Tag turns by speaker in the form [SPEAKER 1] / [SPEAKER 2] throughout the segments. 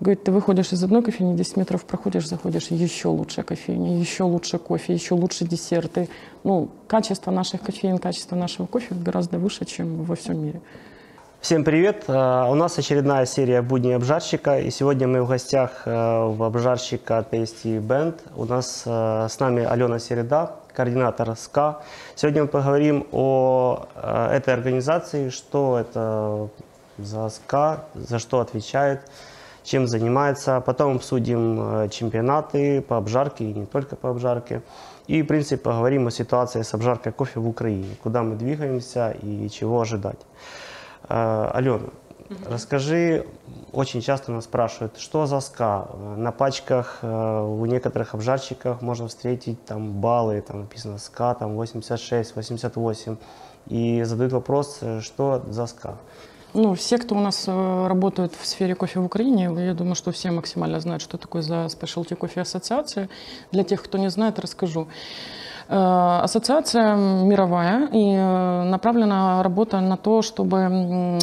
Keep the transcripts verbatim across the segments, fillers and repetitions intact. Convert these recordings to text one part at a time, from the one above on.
[SPEAKER 1] Говорит, ты выходишь из одной кофейни, десять метров проходишь, заходишь, еще лучше кофейня, еще лучше кофе, еще лучше десерты. Ну, качество наших кофеин, качество нашего кофе гораздо выше, чем во всем мире.
[SPEAKER 2] Всем привет! У нас очередная серия «Будни обжарщика». И сегодня мы в гостях в обжарщика Tasty Band. У нас с нами Алена Середа, координатор СКА. Сегодня мы поговорим о этой организации, что это за СКА, за что отвечает, чем занимается. Потом обсудим чемпионаты по обжарке и не только по обжарке. И, в принципе, поговорим о ситуации с обжаркой кофе в Украине, куда мы двигаемся и чего ожидать. Алена, mm-hmm. расскажи, очень часто нас спрашивают, что за СКА. На пачках у некоторых обжарщиков можно встретить там баллы, там написано СКА там восемьдесят шесть, восемьдесят восемь. И задают вопрос, что за СКА.
[SPEAKER 1] Ну, все, кто у нас работают в сфере кофе в Украине, я думаю, что все максимально знают, что такое за Specialty Coffee Ассоциация. Для тех, кто не знает, расскажу. Ассоциация мировая и направлена работа на то, чтобы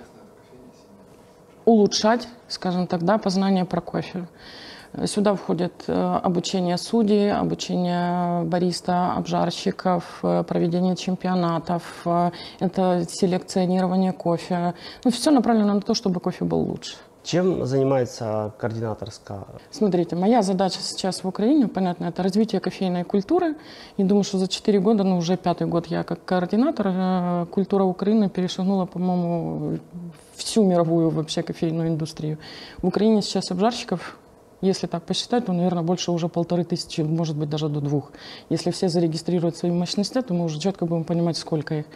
[SPEAKER 1] улучшать, скажем так, да, познание про кофе. Сюда входит обучение судей, обучение бариста, обжарщиков, проведение чемпионатов, это селекционирование кофе. Ну, все направлено на то, чтобы кофе был лучше.
[SPEAKER 2] Чем занимается координатор СКА?
[SPEAKER 1] Смотрите, моя задача сейчас в Украине, понятно, это развитие кофейной культуры. И думаю, что за четыре года, ну уже пятый год я как координатор, культура Украины перешагнула, по-моему, всю мировую вообще кофейную индустрию. В Украине сейчас обжарщиков, если так посчитать, то, наверное, больше уже полторы тысячи, может быть, даже до двух. Если все зарегистрируют свои мощности, то мы уже четко будем понимать, сколько их.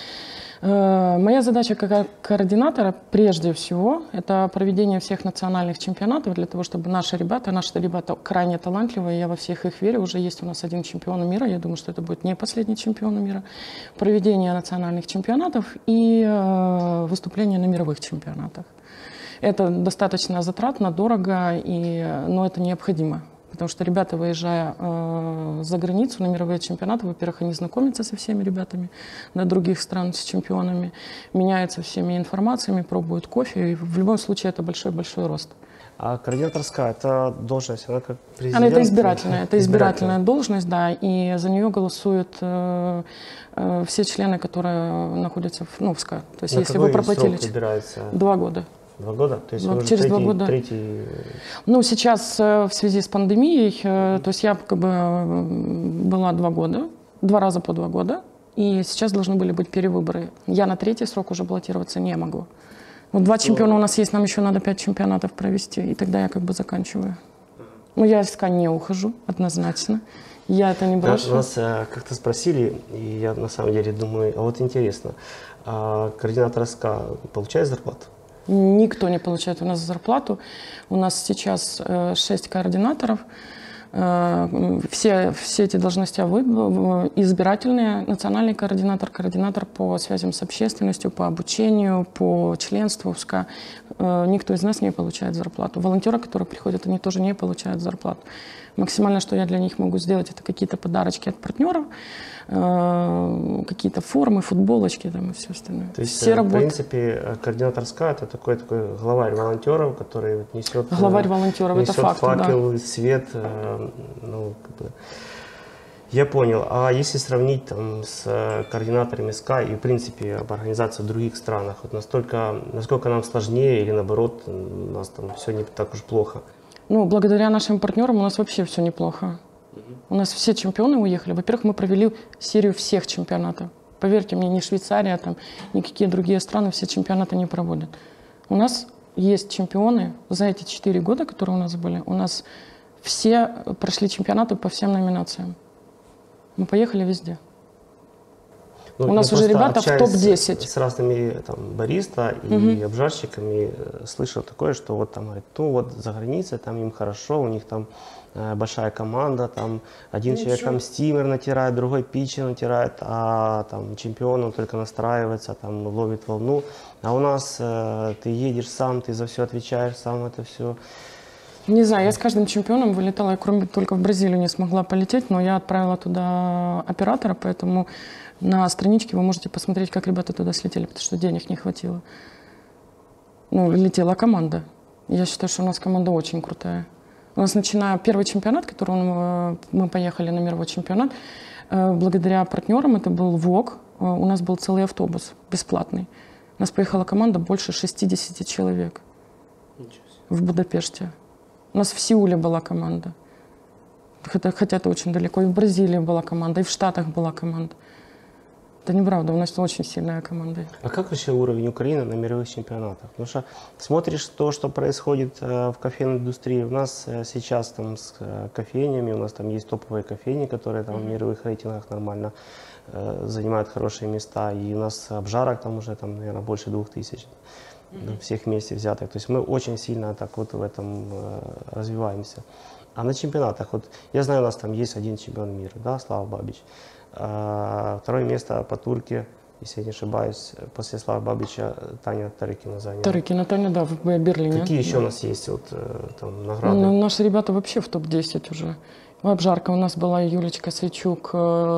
[SPEAKER 1] Моя задача как координатора, прежде всего, это проведение всех национальных чемпионатов для того, чтобы наши ребята, наши ребята крайне талантливые, я во всех их верю, уже есть у нас один чемпион мира, я думаю, что это будет не последний чемпион мира, проведение национальных чемпионатов и выступление на мировых чемпионатах. Это достаточно затратно, дорого, и, но это необходимо. Потому что ребята, выезжая э, за границу на мировые чемпионаты, во-первых, они знакомятся со всеми ребятами на других стран, с чемпионами, меняются всеми информациями, пробуют кофе. И в любом случае это большой-большой рост.
[SPEAKER 2] А координатор СКА – это должность, она как президент?
[SPEAKER 1] Она это избирательная, это избирательная должность, да, и за нее голосуют э, э, все члены, которые находятся в, ну, в СКА. То есть,
[SPEAKER 2] на
[SPEAKER 1] если вы проплатили
[SPEAKER 2] выбирается?
[SPEAKER 1] Два года.
[SPEAKER 2] Два года? То есть
[SPEAKER 1] вот,
[SPEAKER 2] вы
[SPEAKER 1] через
[SPEAKER 2] третий,
[SPEAKER 1] два года.
[SPEAKER 2] Третий...
[SPEAKER 1] Ну, сейчас в связи с пандемией, то есть я как бы была два года, два раза по два года, и сейчас должны были быть перевыборы. Я на третий срок уже баллотироваться не могу. Вот два чемпиона у нас есть, нам еще надо пять чемпионатов провести, и тогда я как бы заканчиваю. Ну, я из СКА не ухожу, однозначно. Я это не брошу.
[SPEAKER 2] Да, нас как-то спросили, и я на самом деле думаю, а вот интересно, а координатор СКА получает зарплату?
[SPEAKER 1] Никто не получает у нас зарплату. У нас сейчас э, шесть координаторов. Э, все, все эти должности избирательные. Национальный координатор, координатор по связям с общественностью, по обучению, по членству в СКА. Э, никто из нас не получает зарплату. Волонтеры, которые приходят, они тоже не получают зарплату. Максимально, что я для них могу сделать, это какие-то подарочки от партнеров, э, какие-то формы, футболочки там, и все остальное.
[SPEAKER 2] То есть,
[SPEAKER 1] все
[SPEAKER 2] в
[SPEAKER 1] работы...
[SPEAKER 2] принципе, координатор СКА – это такой, такой главарь волонтеров, который несет,
[SPEAKER 1] главарь волонтеров,
[SPEAKER 2] несет
[SPEAKER 1] это факт,
[SPEAKER 2] факел,
[SPEAKER 1] да.
[SPEAKER 2] свет. Э, ну, как бы. Я понял. А если сравнить там, с координаторами СКА и, в принципе, об организации в других странах, вот настолько, насколько нам сложнее или, наоборот, у нас там все не так уж плохо?
[SPEAKER 1] Ну, благодаря нашим партнерам у нас вообще все неплохо. Uh-huh. У нас все чемпионы уехали. Во-первых, мы провели серию всех чемпионатов. Поверьте мне, ни Швейцария, там, никакие другие страны все чемпионаты не проводят. У нас есть чемпионы за эти четыре года, которые у нас были. У нас все прошли чемпионаты по всем номинациям. Мы поехали везде.
[SPEAKER 2] Ну,
[SPEAKER 1] у нас уже ребята в топ десять.
[SPEAKER 2] С разными там, бариста и угу. обжарщиками слышал такое, что вот там говорит, ну вот за границей там им хорошо, у них там э, большая команда, там один Ничего. человек там стимер натирает, другой питчер натирает, а там чемпион он только настраивается, там ловит волну. А у нас э, ты едешь сам, ты за все отвечаешь, сам это все.
[SPEAKER 1] Не знаю, я с каждым чемпионом вылетала, я кроме только в Бразилию не смогла полететь, но я отправила туда оператора, поэтому на страничке вы можете посмотреть, как ребята туда слетели, потому что денег не хватило. Ну, летела команда. Я считаю, что у нас команда очень крутая. У нас, начиная первый чемпионат, который он, мы поехали на мировой чемпионат, благодаря партнерам, это был ВОК, у нас был целый автобус бесплатный. У нас поехала команда больше шестидесяти человек в Будапеште. У нас в Сеуле была команда, хотя, хотя это очень далеко. И в Бразилии была команда, и в Штатах была команда. Это неправда, у нас очень сильная команда.
[SPEAKER 2] А как вообще уровень Украины на мировых чемпионатах? Потому что смотришь то, что происходит в кофейной индустрии. У нас сейчас там с кофейнями, у нас там есть топовые кофейни, которые там в мировых рейтингах нормально э, занимают хорошие места. И у нас обжарок там уже, там, наверное, больше двух тысяч mm-hmm. всех вместе взятых. То есть мы очень сильно так вот в этом э, развиваемся. А на чемпионатах, вот я знаю, у нас там есть один чемпион мира, да, Слава Бабич. А, второе место по турке, если я не ошибаюсь, после Славы Бабича Таня Тарыкина заняла.
[SPEAKER 1] Тарыкина Таня, да, в Берлине.
[SPEAKER 2] Какие еще
[SPEAKER 1] да.
[SPEAKER 2] у нас есть вот, там, награды?
[SPEAKER 1] Ну, наши ребята вообще в топ десять уже. В обжарка у нас была Юлечка Свечук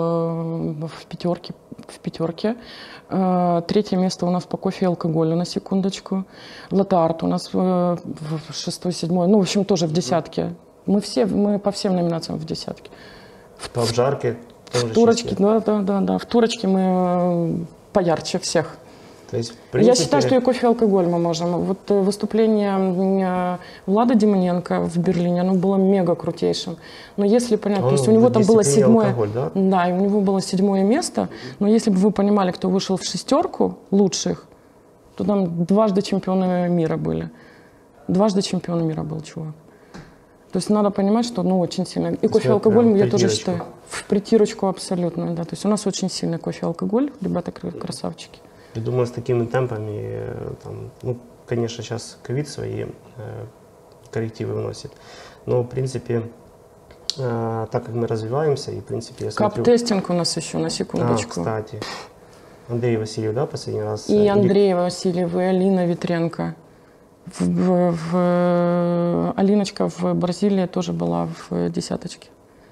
[SPEAKER 1] в пятерке. В пятерке. Третье место у нас по кофе и алкоголю, на секундочку. Латте-арт у нас в шестой, седьмой, ну, в общем, тоже в десятке. Мы все, мы по всем номинациям в десятке.
[SPEAKER 2] По обжарке?
[SPEAKER 1] В турочке, да, да, да, да. В турочке мы поярче всех.
[SPEAKER 2] То есть, в принципе...
[SPEAKER 1] Я считаю, что и кофе, и алкоголь мы можем. Вот выступление Влада Демоненко в Берлине, оно было мега крутейшим. Но если понять,
[SPEAKER 2] Он
[SPEAKER 1] то есть у него там было седьмое,
[SPEAKER 2] алкоголь, да?
[SPEAKER 1] Да, и у него было седьмое место. Но если бы вы понимали, кто вышел в шестерку лучших, то там дважды чемпионы мира были. Дважды чемпион мира был чувак. То есть надо понимать, что ну, очень сильно. И кофе и алкоголь, я тоже считаю, в притирочку абсолютно. Да. То есть у нас очень сильный кофе и алкоголь, ребята красавчики.
[SPEAKER 2] Я думаю, с такими темпами, там, ну, конечно, сейчас ковид свои э, коррективы вносит, но, в принципе, э, так как мы развиваемся, и, в принципе, я смотрю...
[SPEAKER 1] Кап-тестинг у нас еще, на секундочку.
[SPEAKER 2] А, кстати. Андрей Васильев, да, последний раз?
[SPEAKER 1] И Андрей Васильев, и Алина Витренко. В, в, в, Алиночка в Бразилии тоже была в десяточке.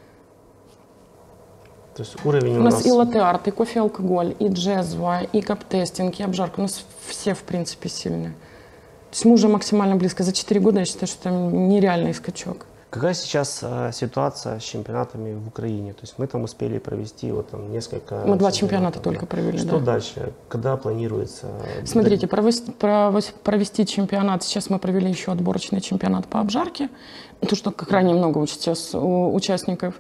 [SPEAKER 2] То есть уровень у,
[SPEAKER 1] у нас,
[SPEAKER 2] нас...
[SPEAKER 1] и латте-арт, и кофе, алкоголь, и джезва, и кап-тестинг, и обжарка. У нас все, в принципе, сильные. То есть мы уже максимально близко. За четыре года я считаю, что это нереальный скачок.
[SPEAKER 2] Какая сейчас э, ситуация с чемпионатами в Украине? То есть мы там успели провести вот, там, несколько...
[SPEAKER 1] Мы два чемпионата да? только провели.
[SPEAKER 2] Что
[SPEAKER 1] да.
[SPEAKER 2] дальше? Когда планируется?
[SPEAKER 1] Смотрите, провести, провести чемпионат. Сейчас мы провели еще отборочный чемпионат по обжарке. То, что крайне много сейчас участников.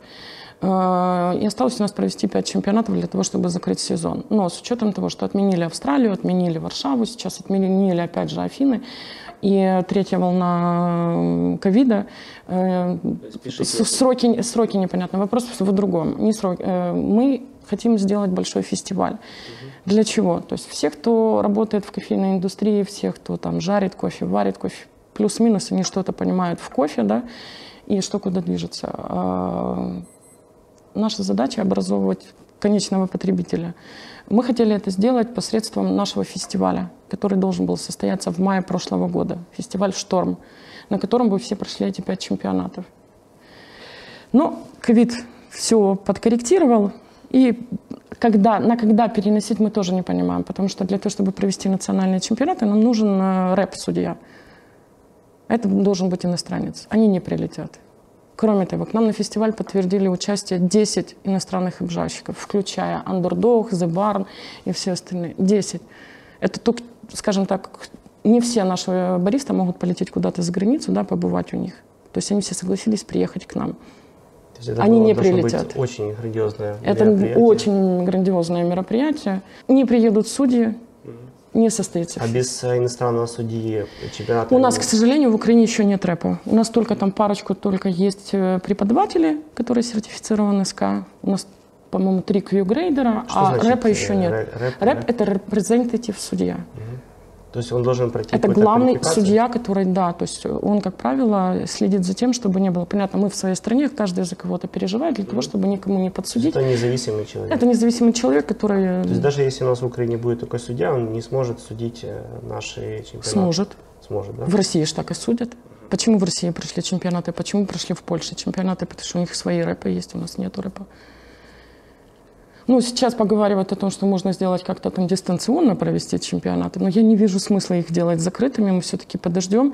[SPEAKER 1] И осталось у нас провести пять чемпионатов для того, чтобы закрыть сезон. Но с учетом того, что отменили Австралию, отменили Варшаву, сейчас отменили опять же Афины, и третья волна ковида, э, сроки, сроки непонятны. Вопрос в другом. Не сроки. Э, мы хотим сделать большой фестиваль. Угу. Для чего? То есть все, кто работает в кофейной индустрии, все, кто там жарит кофе, варит кофе, плюс-минус, они что-то понимают в кофе, да, и что куда движется. Э, наша задача образовывать конечного потребителя. Мы хотели это сделать посредством нашего фестиваля, который должен был состояться в мае прошлого года. Фестиваль «Шторм», на котором бы все прошли эти пять чемпионатов. Но ковид все подкорректировал. И когда, на когда переносить мы тоже не понимаем, потому что для того, чтобы провести национальные чемпионаты, нам нужен рэп-судья. Это должен быть иностранец. Они не прилетят. Кроме того, к нам на фестиваль подтвердили участие десять иностранных обжарщиков, включая Underdog, The Barn и все остальные. десять. Это только, скажем так, не все наши баристы могут полететь куда-то за границу, да, побывать у них. То есть они все согласились приехать к нам.
[SPEAKER 2] То есть это
[SPEAKER 1] они не
[SPEAKER 2] должно
[SPEAKER 1] прилетят.
[SPEAKER 2] Быть очень грандиозное
[SPEAKER 1] это
[SPEAKER 2] мероприятие.
[SPEAKER 1] Это очень грандиозное мероприятие. Не приедут судьи. Не состоится.
[SPEAKER 2] А без иностранного судьи чемпионата?
[SPEAKER 1] У нас, к сожалению, в Украине еще нет рэпа. У нас только там парочку только есть преподаватели, которые сертифицированы СКА. У нас, по-моему, три кью-грейдера, а рэпа еще нет. Рэп, рэп — это репрезентатив судья. Угу.
[SPEAKER 2] То есть он должен пройти
[SPEAKER 1] Это главный судья, который, да, то есть он, как правило, следит за тем, чтобы не было. Понятно, мы в своей стране, каждый за кого-то переживает, для того, чтобы никому не подсудить.
[SPEAKER 2] Это независимый человек.
[SPEAKER 1] Это независимый человек, который...
[SPEAKER 2] То есть даже если у нас в Украине будет такой судья, он не сможет судить наши чемпионаты?
[SPEAKER 1] Сможет.
[SPEAKER 2] Сможет, да?
[SPEAKER 1] В России же так и судят. Почему в России прошли чемпионаты, почему прошли в Польше чемпионаты? Потому что у них свои рэпы есть, у нас нету рэпа. Ну, сейчас поговаривают о том, что можно сделать как-то там дистанционно провести чемпионаты, но я не вижу смысла их делать закрытыми, мы все-таки подождем.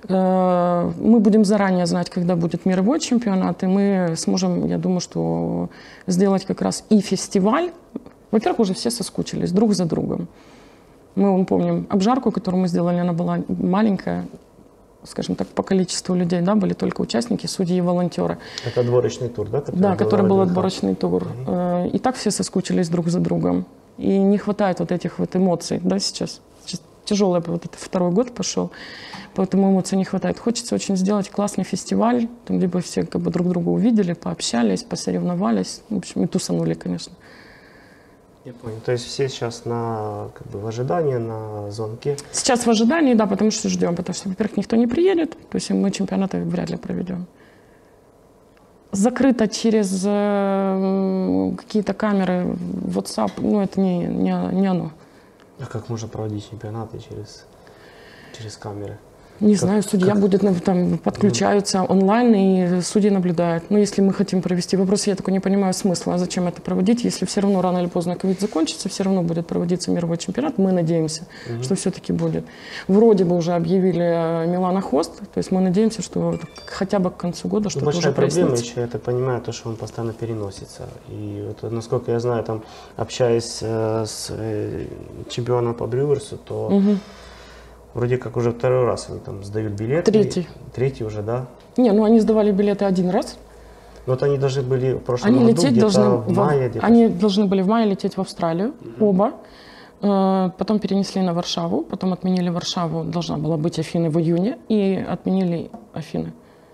[SPEAKER 1] Мы будем заранее знать, когда будет мировой чемпионат, и мы сможем, я думаю, что сделать как раз и фестиваль. Во-первых, уже все соскучились друг за другом. Мы вон, помним обжарку, которую мы сделали, она была маленькая, скажем так, по количеству людей, да, были только участники, судьи и волонтеры.
[SPEAKER 2] Это отборочный тур, да? Который
[SPEAKER 1] да, который был
[SPEAKER 2] Владимир
[SPEAKER 1] отборочный тур. Mm-hmm. И так все соскучились друг за другом. И не хватает вот этих вот эмоций, да, сейчас. Сейчас тяжелый вот этот второй год пошел, поэтому эмоций не хватает. Хочется очень сделать классный фестиваль, там, где бы все как бы друг друга увидели, пообщались, посоревновались, в общем, и тусанули, конечно.
[SPEAKER 2] Я понял. То есть все сейчас на, как бы, в ожидании, на звонке? Сейчас
[SPEAKER 1] в ожидании, да, потому что ждем. Потому что, во-первых, никто не приедет, то есть мы чемпионаты вряд ли проведем. Закрыто через э, какие-то камеры, WhatsApp, ну это не, не, не оно.
[SPEAKER 2] А как можно проводить чемпионаты через, через камеры?
[SPEAKER 1] Не
[SPEAKER 2] как,
[SPEAKER 1] знаю, судья
[SPEAKER 2] как...
[SPEAKER 1] будет, там, подключаются онлайн, и судьи наблюдают. Но если мы хотим провести вопрос, я такой не понимаю смысла, а зачем это проводить, если все равно рано или поздно ковид закончится, все равно будет проводиться мировой чемпионат, мы надеемся, угу. что все-таки будет. Вроде бы уже объявили Милана Хост, то есть мы надеемся, что хотя бы к концу года что-то уже прояснится.
[SPEAKER 2] Большая проблема еще, я так понимаю, то, что он постоянно переносится. И вот, насколько я знаю, там, общаясь э, с э, чемпионом по брюверсу, то угу. вроде как уже второй раз они там сдают билеты.
[SPEAKER 1] Третий.
[SPEAKER 2] Третий уже, да?
[SPEAKER 1] Не, ну они сдавали билеты один раз.
[SPEAKER 2] Вот они должны были в прошлом
[SPEAKER 1] они
[SPEAKER 2] году, где-то
[SPEAKER 1] должны
[SPEAKER 2] в мае.
[SPEAKER 1] В... Они должны были в мае лететь в Австралию, угу. оба. Потом перенесли на Варшаву, потом отменили Варшаву, должна была быть Афины в июне, и отменили Афины.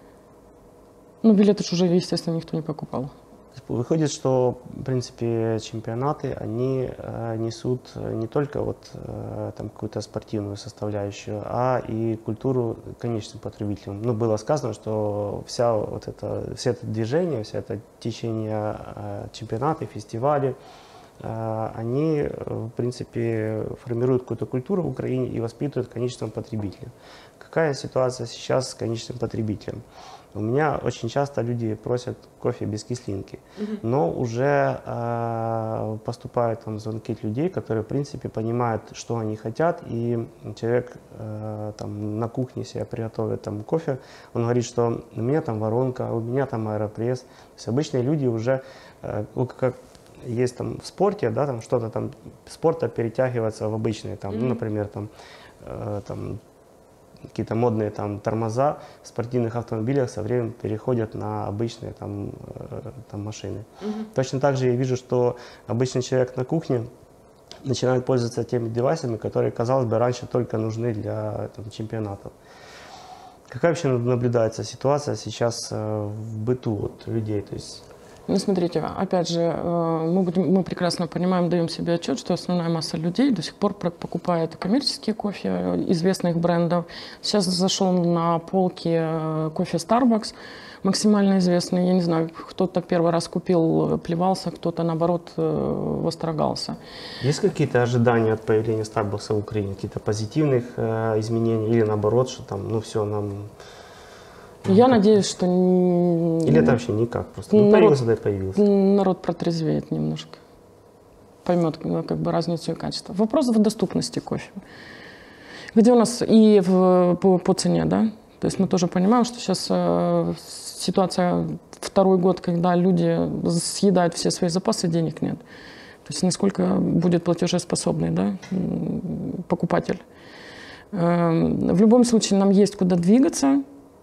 [SPEAKER 1] Ну, билеты уже, естественно, никто не покупал.
[SPEAKER 2] Выходит, что, в принципе, чемпионаты, они э, несут не только вот, э, там, какую-то спортивную составляющую, а и культуру конечным потребителям. Ну, было сказано, что вся вот это, все это движение, вся это течение э, чемпионаты, фестивали, э, они, в принципе, формируют какую-то культуру в Украине и воспитывают конечного потребителя. Какая ситуация сейчас с конечным потребителем? У меня очень часто люди просят кофе без кислинки, mm-hmm. но уже э, поступают там звонки от людей, которые, в принципе, понимают, что они хотят, и человек э, там, на кухне себе приготовит там, кофе, он говорит, что у меня там воронка, у меня там аэропресс. То есть обычные люди уже, э, как есть там в спорте, да, там что-то там спорта перетягивается в обычные, там, mm-hmm. ну, например, там, э, там какие-то модные там тормоза в спортивных автомобилях со временем переходят на обычные там, э, там машины. Mm-hmm. Точно так же я вижу, что обычный человек на кухне начинает пользоваться теми девайсами, которые, казалось бы, раньше только нужны для там, чемпионатов. Какая вообще наблюдается ситуация сейчас э, в быту вот, людей? То есть...
[SPEAKER 1] Ну, смотрите, опять же, мы, будем, мы прекрасно понимаем, даем себе отчет, что основная масса людей до сих пор покупает коммерческие кофе известных брендов. Сейчас зашел на полки кофе Starbucks, максимально известный. Я не знаю, кто-то первый раз купил, плевался, кто-то, наоборот, восторгался.
[SPEAKER 2] Есть какие-то ожидания от появления Starbucks в Украине? Какие-то позитивных э, изменений или наоборот, что там, ну все, нам...
[SPEAKER 1] Я надеюсь, что...
[SPEAKER 2] Или это вообще никак просто? Ну,
[SPEAKER 1] народ,
[SPEAKER 2] появился, да и появился.
[SPEAKER 1] Народ протрезвеет немножко. Поймет как бы разницу и качество. Вопрос в доступности кофе. Где у нас и в, по, по цене, да? То есть мы тоже понимаем, что сейчас э, ситуация второй год, когда люди съедают все свои запасы, денег нет. То есть насколько будет платежеспособный, да, покупатель. Э, в любом случае нам есть куда двигаться.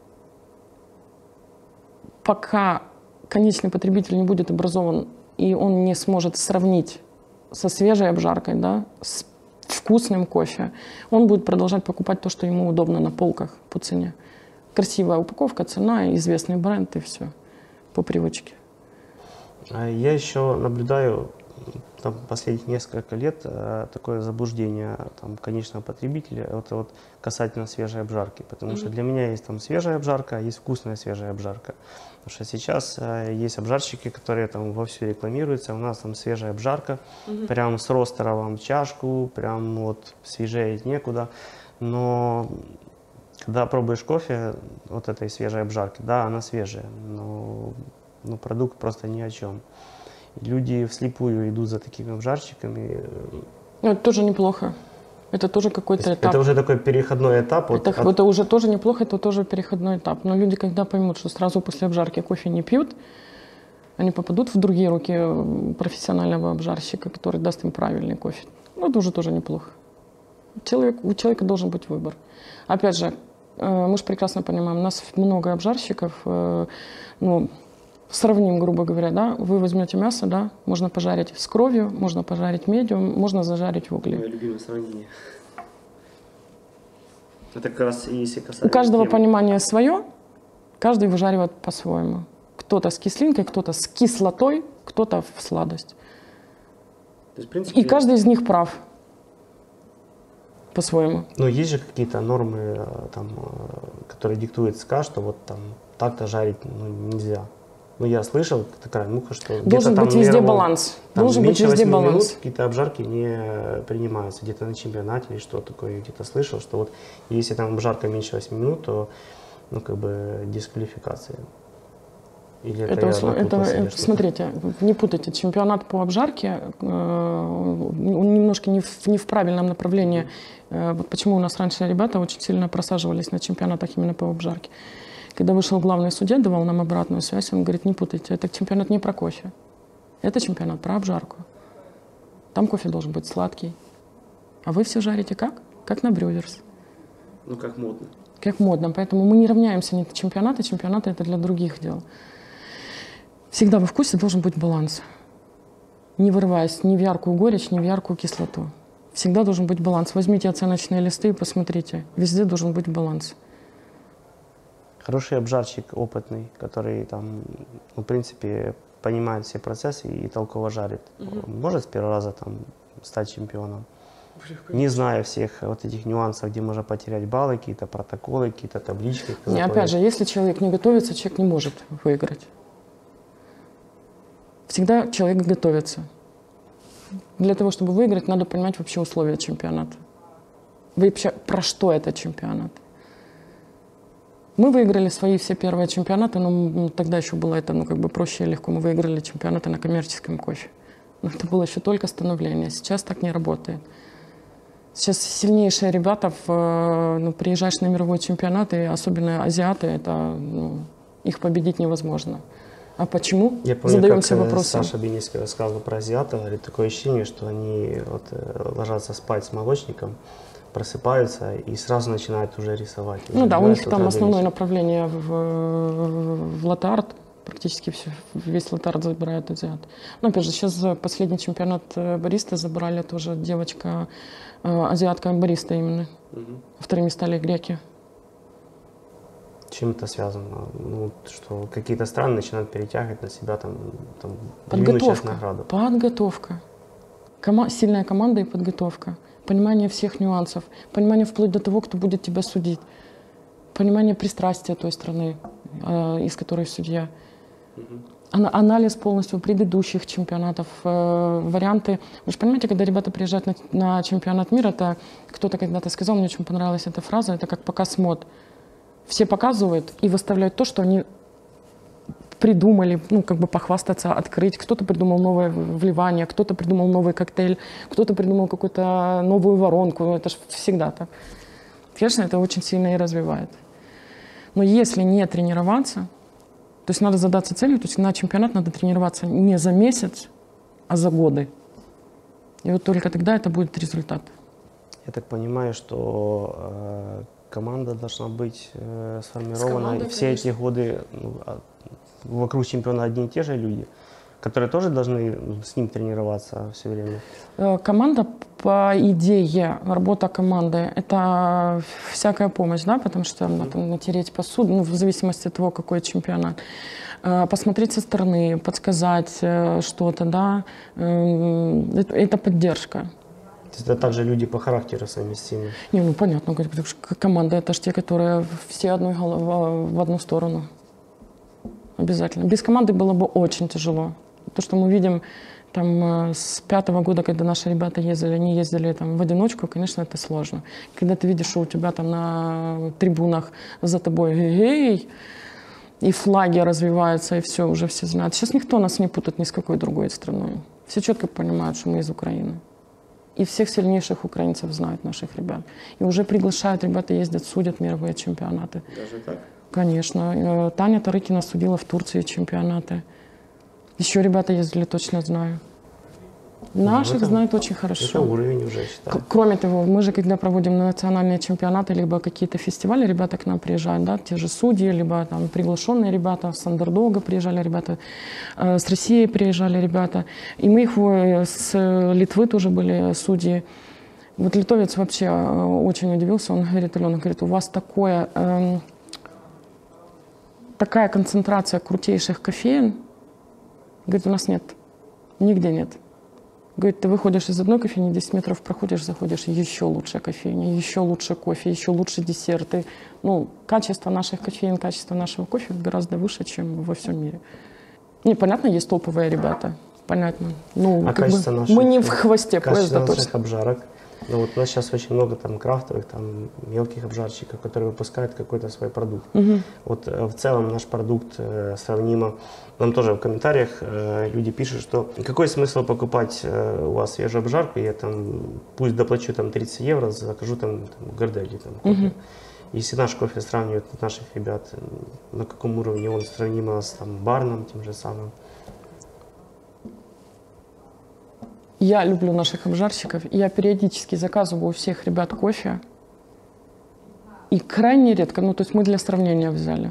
[SPEAKER 1] Пока конечный потребитель не будет образован, и он не сможет сравнить со свежей обжаркой, да, с вкусным кофе, он будет продолжать покупать то, что ему удобно на полках по цене. Красивая упаковка, цена, известный бренд и все по привычке.
[SPEAKER 2] Я еще наблюдаю там, последних несколько лет такое заблуждение там, конечного потребителя, это вот касательно свежей обжарки, потому mm-hmm. что для меня есть там свежая обжарка, а есть вкусная свежая обжарка. Потому что сейчас э, есть обжарщики, которые там вовсю рекламируются, у нас там свежая обжарка, mm-hmm. прям с ростера вам чашку, прям вот свежее некуда, но когда пробуешь кофе вот этой свежей обжарки, да, она свежая, но, но продукт просто ни о чем. Люди вслепую идут за такими обжарщиками.
[SPEAKER 1] Ну, это тоже неплохо. Это тоже какой-то этап.
[SPEAKER 2] Это уже такой переходной этап.
[SPEAKER 1] Это,
[SPEAKER 2] от...
[SPEAKER 1] это уже тоже неплохо, это тоже переходной этап. Но люди, когда поймут, что сразу после обжарки кофе не пьют, они попадут в другие руки профессионального обжарщика, который даст им правильный кофе. Ну, это уже тоже неплохо. Человек, у человека должен быть выбор. Опять же, мы же прекрасно понимаем, у нас много обжарщиков, ну, сравним, грубо говоря, да, вы возьмете мясо, да, можно пожарить с кровью, можно пожарить медиум, можно зажарить в угле.
[SPEAKER 2] Мое любимое сравнение. Это как раз и если касается...
[SPEAKER 1] У каждого
[SPEAKER 2] темы.
[SPEAKER 1] понимание свое, каждый выжаривает по-своему. Кто-то с кислинкой, кто-то с кислотой, кто-то в сладость.
[SPEAKER 2] То есть, в принципе,
[SPEAKER 1] и каждый из них прав по-своему.
[SPEAKER 2] Но есть же какие-то нормы, там, которые диктует СКА, что вот там так-то жарить ну, нельзя. Ну, я слышал, такая муха, что
[SPEAKER 1] должен
[SPEAKER 2] там
[SPEAKER 1] быть везде
[SPEAKER 2] мировом,
[SPEAKER 1] баланс.
[SPEAKER 2] Там
[SPEAKER 1] Должен быть везде баланс.
[SPEAKER 2] Минут какие-то обжарки не принимаются. Где-то на чемпионате или что такое, где-то слышал, что вот если там обжарка меньше восьми минут, то ну, как бы дисквалификация. Или это,
[SPEAKER 1] это,
[SPEAKER 2] я
[SPEAKER 1] это,
[SPEAKER 2] это
[SPEAKER 1] смотрите, не путайте. Чемпионат по обжарке, э, он немножко не в, не в правильном направлении. Э, вот почему у нас раньше ребята очень сильно просаживались на чемпионатах именно по обжарке. Когда вышел главный судья, давал нам обратную связь, он говорит, не путайте, это чемпионат не про кофе. Это чемпионат про обжарку. Там кофе должен быть сладкий. А вы все жарите как? Как на брюверс.
[SPEAKER 2] Ну, как модно.
[SPEAKER 1] Как модно. Поэтому мы не равняемся ни на чемпионаты. Чемпионаты это для других дел. Всегда во вкусе должен быть баланс. Не вырываясь ни в яркую горечь, ни в яркую кислоту. Всегда должен быть баланс. Возьмите оценочные листы и посмотрите. Везде должен быть баланс.
[SPEAKER 2] Хороший обжарщик, опытный, который там, ну, в принципе, понимает все процессы и толково жарит. Угу. Может с первого раза там стать чемпионом. Не зная всех вот этих нюансов, где можно потерять баллы, какие-то протоколы, какие-то таблички.
[SPEAKER 1] И опять же, если человек не готовится, человек не может выиграть. Всегда человек готовится. Для того, чтобы выиграть, надо понимать вообще условия чемпионата. Вообще, про что это чемпионат? Мы выиграли свои все первые чемпионаты, но тогда еще было это ну, как бы проще и легко. Мы выиграли чемпионаты на коммерческом кофе. Но это было еще только становление. Сейчас так не работает. Сейчас сильнейшие ребята, в, ну, приезжаешь на мировой чемпионат, и особенно азиаты, это, ну, их победить невозможно. А почему?
[SPEAKER 2] Я помню,
[SPEAKER 1] Задаемся
[SPEAKER 2] как
[SPEAKER 1] вопросом.
[SPEAKER 2] Саша Бенинский рассказывал про азиатов, говорит, такое ощущение, что они вот, ложатся спать с молочником, просыпаются и сразу начинают уже рисовать.
[SPEAKER 1] Ну да, у них там основное направление в, в латте-арт. Практически все, весь латте-арт забирают азиаты. Но опять же, сейчас последний чемпионат бариста забрали тоже девочка, азиатка бариста именно. Угу. Вторыми стали греки.
[SPEAKER 2] Чем это связано? Ну, что какие-то страны начинают перетягивать на себя там, там
[SPEAKER 1] подготовка.
[SPEAKER 2] Награду.
[SPEAKER 1] Подготовка. Кома- сильная команда и подготовка. Понимание всех нюансов. Понимание вплоть до того, кто будет тебя судить. Понимание пристрастия той страны, э, из которой судья. Угу. Анализ полностью предыдущих чемпионатов, э, варианты. Вы же понимаете, когда ребята приезжают на, на чемпионат мира, это кто-то когда-то сказал, мне очень понравилась эта фраза, это как показ мод. Все показывают и выставляют то, что они придумали, ну, как бы похвастаться, открыть. Кто-то придумал новое вливание, кто-то придумал новый коктейль, кто-то придумал какую-то новую воронку. Ну, это же всегда так. Конечно, это очень сильно и развивает. Но если не тренироваться, то есть надо задаться целью, то есть на чемпионат надо тренироваться не за месяц, а за годы. И вот только тогда это будет результат.
[SPEAKER 2] Я так понимаю, что э, команда должна быть э, сформирована.
[SPEAKER 1] Командой,
[SPEAKER 2] все
[SPEAKER 1] конечно.
[SPEAKER 2] эти годы ну, вокруг чемпиона одни и те же люди, которые тоже должны с ним тренироваться все время.
[SPEAKER 1] Команда, по идее, работа команды — это всякая помощь, да, потому что mm-hmm. там, натереть посуду, ну, в зависимости от того, какой чемпионат. Посмотреть со стороны, подсказать что-то, да, это, это поддержка.
[SPEAKER 2] Это также люди по характеру совместимы.
[SPEAKER 1] Не, ну понятно, команда — это же те, которые все одной головой в одну сторону. Обязательно. Без команды было бы очень тяжело. То, что мы видим там с пятого года, когда наши ребята ездили, они ездили там в одиночку, конечно, это сложно. Когда ты видишь, что у тебя там на трибунах за тобой «Эй!», И флаги развиваются, и все, уже все знают. Сейчас никто нас не путает ни с какой другой страной. Все четко понимают, что мы из Украины. И всех сильнейших украинцев знают наших ребят. И уже приглашают, ребята ездят, судят мировые чемпионаты.
[SPEAKER 2] Даже так?
[SPEAKER 1] Конечно. Таня Тарыкина судила в Турции чемпионаты. Еще ребята ездили, точно знаю. Наших
[SPEAKER 2] это,
[SPEAKER 1] знают очень хорошо.
[SPEAKER 2] Это уровень уже, считаю.
[SPEAKER 1] Кроме того, мы же, когда проводим национальные чемпионаты, либо какие-то фестивали, ребята к нам приезжают, да, те же судьи, либо там приглашенные ребята, с андердога приезжали ребята, э, с России приезжали ребята. И мы их, с Литвы тоже были судьи. Вот литовец вообще очень удивился, он говорит: Алена, говорит, у вас такое, э, такая концентрация крутейших кофеен, говорит, у нас нет, нигде нет. Говорит, ты выходишь из одной кофейни, десять метров проходишь, заходишь, еще лучше кофейня, еще лучше кофе, еще лучше десерты. Ну, качество наших кофеин, качество нашего кофе гораздо выше, чем во всем мире. Не, понятно, есть топовые ребята, понятно. Ну,
[SPEAKER 2] а
[SPEAKER 1] как
[SPEAKER 2] качество
[SPEAKER 1] бы,
[SPEAKER 2] наших,
[SPEAKER 1] мы не в хвосте поезда
[SPEAKER 2] наших
[SPEAKER 1] точно.
[SPEAKER 2] обжарок. Ну, вот у нас сейчас очень много там крафтовых, там мелких обжарщиков, которые выпускают какой-то свой продукт.
[SPEAKER 1] Угу.
[SPEAKER 2] Вот э, в целом наш продукт э, сравнимо. Нам тоже в комментариях э, люди пишут, что какой смысл покупать э, у вас свежую обжарку, я там пусть доплачу там тридцать евро, закажу там, там в Горделе там кофе. Угу. Если наш кофе сравнивает от наших ребят, на каком уровне он сравним с там барном тем же самым.
[SPEAKER 1] Я люблю наших обжарщиков. Я периодически заказываю у всех ребят кофе. И крайне редко, ну то есть мы для сравнения взяли.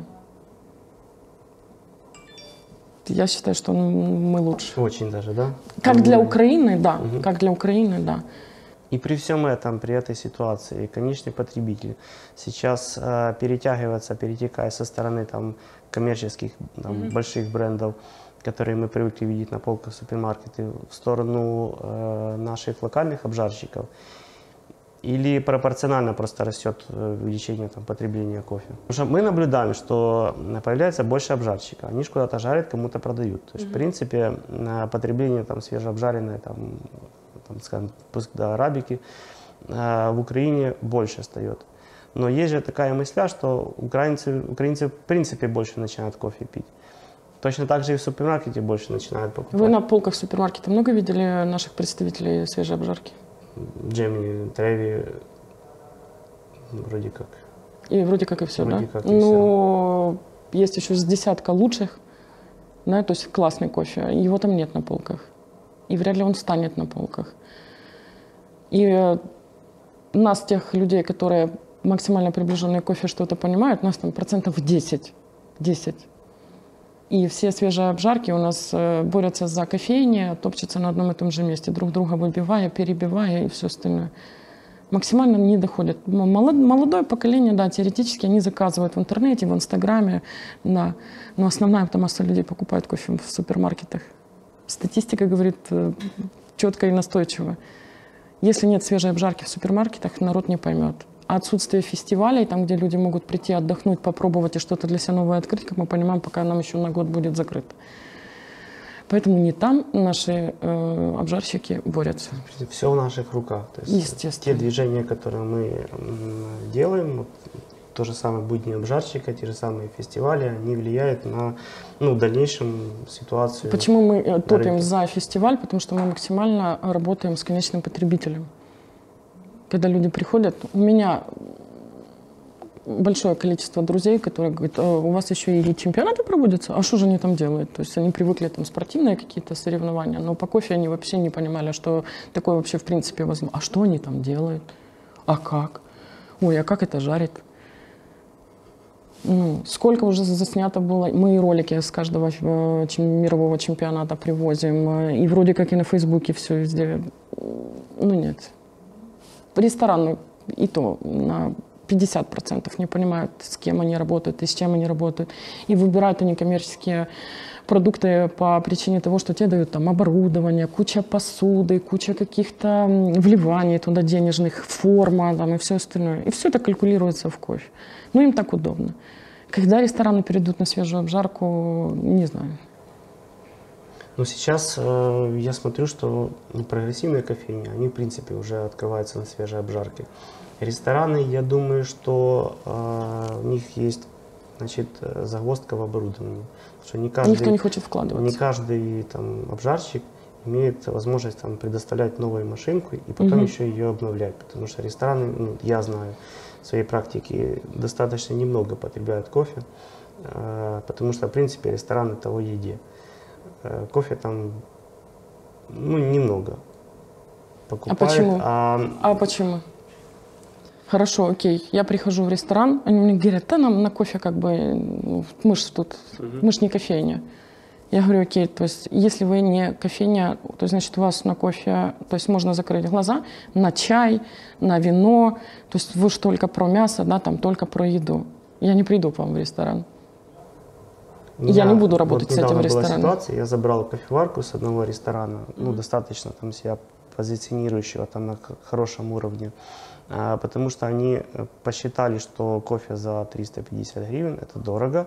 [SPEAKER 1] Я считаю, что мы лучше.
[SPEAKER 2] Очень даже, да?
[SPEAKER 1] Как для Украины, да.
[SPEAKER 2] Угу.
[SPEAKER 1] Как для Украины, да.
[SPEAKER 2] И при всем этом, при этой ситуации, конечный потребитель сейчас э, перетягивается, перетекая со стороны там, коммерческих там, mm-hmm. больших брендов, которые мы привыкли видеть на полках супермаркета, в сторону э, наших локальных обжарщиков, или пропорционально просто растет увеличение там, потребления кофе. Потому что мы наблюдаем, что появляется больше обжарщиков, они же куда-то жарят, кому-то продают. То есть, mm-hmm. в принципе, потребление там, свежеобжаренное, там, там, скажем, пуск до арабики, э, в Украине больше стает. Но есть же такая мысля, что украинцы, украинцы в принципе больше начинают кофе пить. Точно так же и в супермаркете больше начинают покупать.
[SPEAKER 1] Вы на полках супермаркета много видели наших представителей свежей обжарки?
[SPEAKER 2] Джемини, Треви, вроде как.
[SPEAKER 1] И вроде как и все,
[SPEAKER 2] вроде
[SPEAKER 1] да?
[SPEAKER 2] Как и
[SPEAKER 1] Но все. Есть еще с десятка лучших, да, то есть классный кофе, его там нет на полках. И вряд ли он станет на полках. И нас, тех людей, которые максимально приближенные к кофе что-то понимают, нас там процентов десять. десять. И все свежие обжарки у нас борются за кофейни, топчутся на одном и том же месте, друг друга выбивая, перебивая и все остальное. Максимально не доходят. Молодое поколение, да, теоретически они заказывают в интернете, в Инстаграме, да. Но основная масса людей покупает кофе в супермаркетах. Статистика говорит четко и настойчиво. Если нет свежей обжарки в супермаркетах, народ не поймет. А отсутствие фестивалей, там, где люди могут прийти отдохнуть, попробовать и что-то для себя новое открыть, как мы понимаем, пока нам еще на год будет закрыто. Поэтому не там наши э, обжарщики борются.
[SPEAKER 2] Все в наших руках. То есть
[SPEAKER 1] естественно.
[SPEAKER 2] Те движения, которые мы делаем, то же самое будни обжарщика, те же самые фестивали, они влияют на ну, в дальнейшем ситуацию.
[SPEAKER 1] Почему мы топим за фестиваль? Потому что мы максимально работаем с конечным потребителем. Когда люди приходят, у меня большое количество друзей, которые говорят: у вас еще и чемпионаты проводятся? А что же они там делают? То есть они привыкли там спортивные какие-то соревнования, но по кофе они вообще не понимали, что такое вообще в принципе возможно. А что они там делают? А как? Ой, а как это жарит? Ну, сколько уже заснято было. Мы и ролики с каждого мирового чемпионата привозим. И вроде как и на Фейсбуке все везде. Ну нет. Рестораны и то на пятьдесят процентов не понимают, с кем они работают и с чем они работают. И выбирают они коммерческие продукты по причине того, что те дают там оборудование, куча посуды, куча каких-то вливаний туда денежных, форма там, и все остальное. И все это калькулируется в кофе. Ну, им так удобно. Когда рестораны перейдут на свежую обжарку, не знаю.
[SPEAKER 2] Но сейчас э, я смотрю, что прогрессивные кофейни, они в принципе уже открываются на свежей обжарке. Рестораны, я думаю, что э, у них есть значит, загвоздка в оборудовании. Что не каждый,
[SPEAKER 1] Никто не хочет вкладываться.
[SPEAKER 2] Не каждый там, обжарщик имеет возможность там, предоставлять новую машинку и потом угу. еще ее обновлять. Потому что рестораны, ну, я знаю в своей практике, достаточно немного потребляют кофе, э, потому что, в принципе, рестораны того еде. Э, кофе там, ну, немного покупают.
[SPEAKER 1] А почему?
[SPEAKER 2] А,
[SPEAKER 1] а почему? Хорошо, окей. Я прихожу в ресторан, они мне говорят, да нам на кофе как бы, ну, мы ж тут, угу. мы ж не кофейня. Я говорю, окей, то есть если вы не кофейня, то значит у вас на кофе, то есть можно закрыть глаза на чай, на вино, то есть вы же только про мясо, да, там только про еду. Я не приду к вам в ресторан. Я не буду работать
[SPEAKER 2] вот
[SPEAKER 1] с этим рестораном.
[SPEAKER 2] Была ситуация, я забрал кофеварку с одного ресторана, mm-hmm. ну достаточно там себя позиционирующего там на хорошем уровне, а, потому что они посчитали, что кофе за триста пятьдесят гривен это дорого.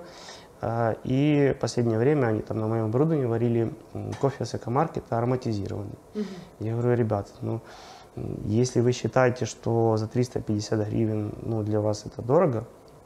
[SPEAKER 2] И в последнее время они там на моем оборудовании варили кофе с экомаркета ароматизированный. Uh-huh. Я говорю, ребята, ну, если вы считаете, что за триста пятьдесят гривен ну, для вас это дорого,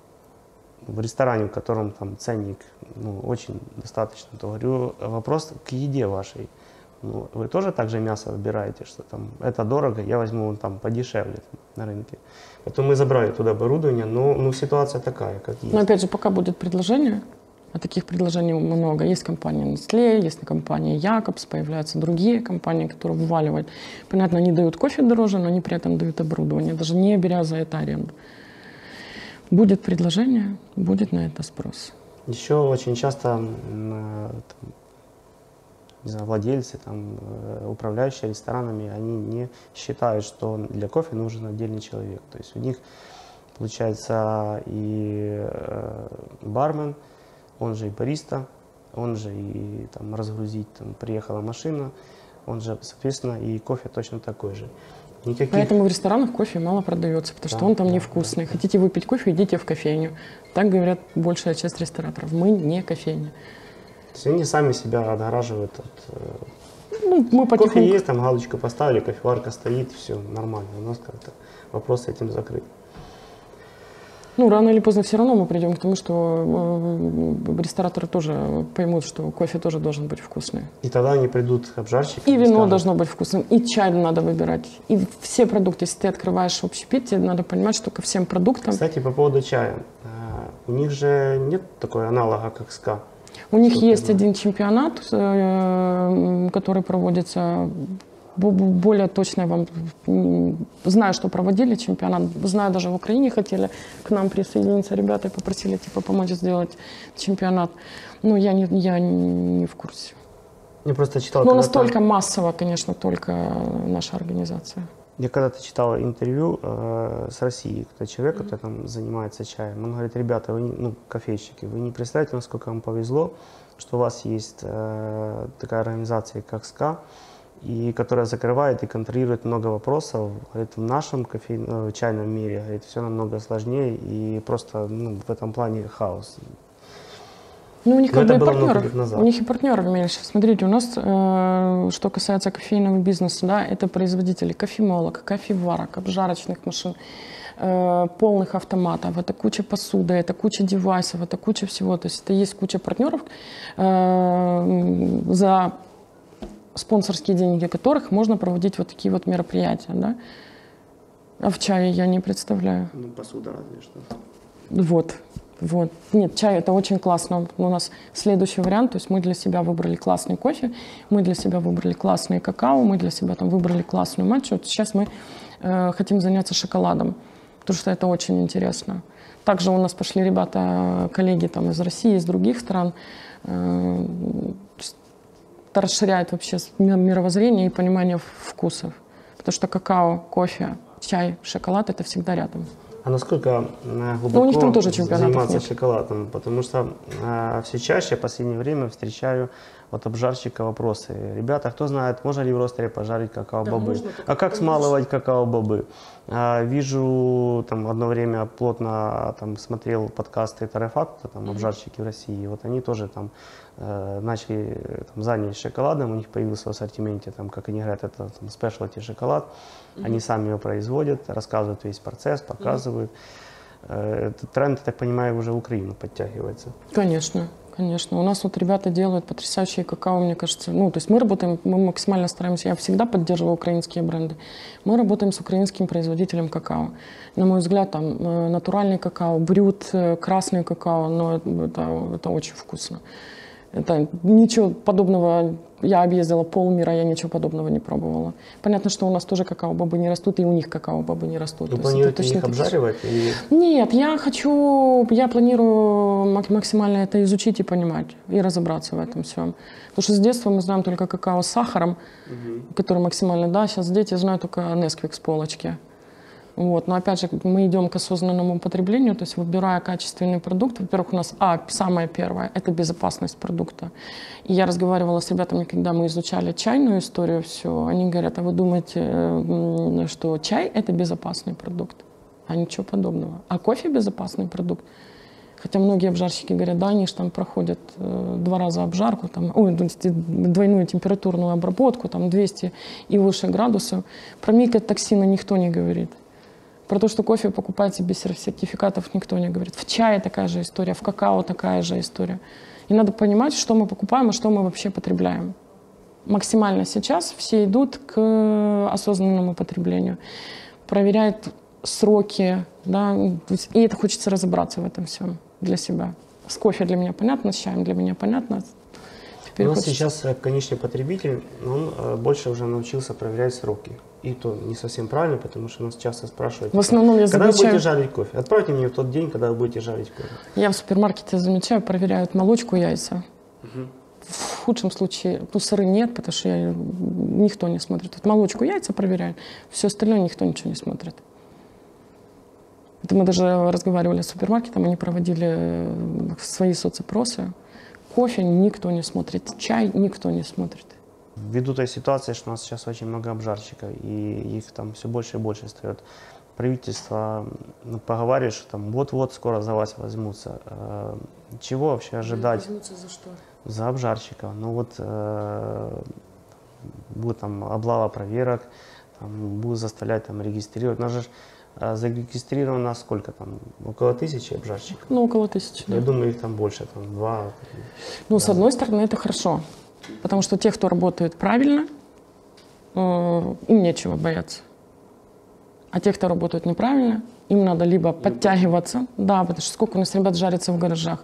[SPEAKER 2] в ресторане, в котором там ценник ну, очень достаточно, то говорю, вопрос к еде вашей. Ну, вы тоже так же мясо выбираете, что там это дорого, я возьму там подешевле там, на рынке. Поэтому мы забрали туда оборудование, но ну, ситуация такая, как есть.
[SPEAKER 1] Но опять же, пока будет предложение, а таких предложений много. Есть компания Nestlé, есть компания Jacobs, появляются другие компании, которые вываливают. Понятно, они дают кофе дороже, но они при этом дают оборудование, даже не беря за это аренду. Будет предложение, будет на это спрос.
[SPEAKER 2] Еще очень часто там, не знаю, владельцы, там, управляющие ресторанами, они не считают, что для кофе нужен отдельный человек. То есть у них получается и бармен, он же и бариста, он же и там, разгрузить, там, приехала машина, он же, соответственно, и кофе точно такой же. Никаких...
[SPEAKER 1] Поэтому в ресторанах кофе мало продается, потому да, что он там да, невкусный. Да. Хотите выпить кофе, идите в кофейню. Так говорят большая часть рестораторов. Мы не кофейня.
[SPEAKER 2] То есть они сами себя отгораживают от...
[SPEAKER 1] Ну, мы
[SPEAKER 2] кофе
[SPEAKER 1] потихоньку...
[SPEAKER 2] есть, там галочку поставили, кофеварка стоит, все нормально. У нас как-то вопрос с этим закрыт.
[SPEAKER 1] Ну, рано или поздно все равно мы придем к тому, что рестораторы тоже поймут, что кофе тоже должен быть вкусный.
[SPEAKER 2] И тогда они придут к обжарщикам.
[SPEAKER 1] И вино скажут... должно быть вкусным, и чай надо выбирать. И все продукты, если ты открываешь общепит, тебе надо понимать, что ко всем продуктам...
[SPEAKER 2] Кстати, по поводу чая. У них же нет такой аналога, как СКА.
[SPEAKER 1] У них есть один чемпионат, который проводится... Более точно я вам знаю, что проводили чемпионат. Знаю, даже в Украине хотели к нам присоединиться ребята и попросили типа помочь сделать чемпионат. Но я не, я не в курсе.
[SPEAKER 2] Я просто читал.
[SPEAKER 1] Но настолько массово, конечно, только наша организация.
[SPEAKER 2] Я когда-то читал интервью э, с Россией, кто человек, mm-hmm. который там занимается чаем. Он говорит, ребята, вы не, ну, кофейщики, вы не представляете, насколько вам повезло, что у вас есть э, такая организация, как СКА, и которая закрывает и контролирует много вопросов. Говорит, в нашем кофе, в чайном мире говорит, все намного сложнее и просто ну, в этом плане хаос.
[SPEAKER 1] Ну, у них как бы и партнеров, у них и партнеров меньше. Смотрите, у нас, э, что касается кофейного бизнеса, да, это производители кофемолок, кофеварок, обжарочных машин, э, полных автоматов, это куча посуды, это куча девайсов, это куча всего. То есть это есть куча партнеров, э, за спонсорские деньги которых можно проводить вот такие вот мероприятия, да. А в чае я не представляю.
[SPEAKER 2] Ну, посуда разве что.
[SPEAKER 1] Вот, вот. Нет, чай это очень классно. У нас следующий вариант, то есть мы для себя выбрали классный кофе, мы для себя выбрали классный какао, мы для себя там выбрали классную матчу. Вот сейчас мы э, хотим заняться шоколадом, потому что это очень интересно. Также у нас пошли ребята, коллеги там из России, из других стран. Э, Это расширяет вообще мировоззрение и понимание вкусов. Потому что какао, кофе, чай, шоколад – это всегда рядом.
[SPEAKER 2] А насколько глубоко
[SPEAKER 1] Но у них там тоже
[SPEAKER 2] заниматься
[SPEAKER 1] нет.
[SPEAKER 2] шоколадом? Потому что э, все чаще в последнее время встречаю от обжарщика вопросы. Ребята, кто знает, можно ли в ростере пожарить какао-бобы? Да, а как смалывать какао-бобы? А, вижу, там, одно время плотно там, смотрел подкасты Тарефакта, там, mm-hmm. обжарщики в России. Вот они тоже там э, начали, там, занялись шоколадом, у них появился в ассортименте, там, как они говорят, это там, спешлти шоколад. Mm-hmm. Они сами его производят, рассказывают весь процесс, показывают. Этот тренд, я так понимаю, уже в Украину подтягивается.
[SPEAKER 1] Конечно. Конечно. У нас вот ребята делают потрясающие какао, мне кажется. Ну, то есть мы работаем, мы максимально стараемся, я всегда поддерживаю украинские бренды. Мы работаем с украинским производителем какао. На мой взгляд, там натуральный какао, брют, красный какао, но это, это очень вкусно. Это ничего подобного, я объездила полмира, я ничего подобного не пробовала. Понятно, что у нас тоже какао-бобы не растут, и у них какао-бобы не растут.
[SPEAKER 2] Вы планируете их обжаривать? Или...
[SPEAKER 1] Нет, я хочу, я планирую максимально это изучить и понимать, и разобраться в этом всем. Потому что с детства мы знаем только какао с сахаром, угу. который максимально, да, сейчас дети знают только Nesquik с полочки. Вот. Но опять же, мы идем к осознанному потреблению, то есть выбирая качественный продукт. Во-первых, у нас, а, самое первое, это безопасность продукта. И я разговаривала с ребятами, когда мы изучали чайную историю, все, они говорят, а вы думаете, что чай – это безопасный продукт? А ничего подобного. А кофе – безопасный продукт? Хотя многие обжарщики говорят, да, они же там проходят э, два раза обжарку, там, ой, двойную температурную обработку, там двести и выше градусов. Про микротоксины никто не говорит. Про то, что кофе покупается без сертификатов, никто не говорит. В чае такая же история, в какао такая же история. И надо понимать, что мы покупаем и что мы вообще потребляем. Максимально сейчас все идут к осознанному потреблению. Проверяют сроки, да, и это хочется разобраться в этом всем для себя. С кофе для меня понятно, с чаем для меня понятно.
[SPEAKER 2] У нас хочется... сейчас конечный потребитель, он больше уже научился проверять сроки. И то не совсем правильно, потому что нас часто спрашивают,
[SPEAKER 1] в основном я
[SPEAKER 2] когда
[SPEAKER 1] замечаю...
[SPEAKER 2] вы будете жарить кофе? Отправьте мне в тот день, когда вы будете жарить кофе.
[SPEAKER 1] Я в супермаркете замечаю, проверяют молочку, яйца. Угу. В худшем случае, ну, сыры нет, потому что я... никто не смотрит. Вот молочку, яйца проверяют, все остальное никто ничего не смотрит. Это мы даже разговаривали с супермаркетом, они проводили свои соцопросы. Кофе никто не смотрит, чай никто не смотрит.
[SPEAKER 2] Ввиду той ситуации, что у нас сейчас очень много обжарщиков, и их там все больше и больше встает, правительство ну, поговаривает, что там вот-вот скоро за вас возьмутся. Э, чего вообще ожидать?
[SPEAKER 1] Возьмутся за что?
[SPEAKER 2] За обжарщиков. Ну вот э, будет там облава проверок, там, будут заставлять там регистрировать. У нас же э, зарегистрировано сколько там? Около тысячи обжарщиков?
[SPEAKER 1] Ну, около тысячи,
[SPEAKER 2] Я
[SPEAKER 1] да.
[SPEAKER 2] думаю, их там больше, там два.
[SPEAKER 1] Ну,
[SPEAKER 2] да.
[SPEAKER 1] С одной стороны, это хорошо. Потому что те, кто работает правильно, э, им нечего бояться. А те, кто работает неправильно, им надо либо подтягиваться, да, потому что сколько у нас ребят жарится в гаражах,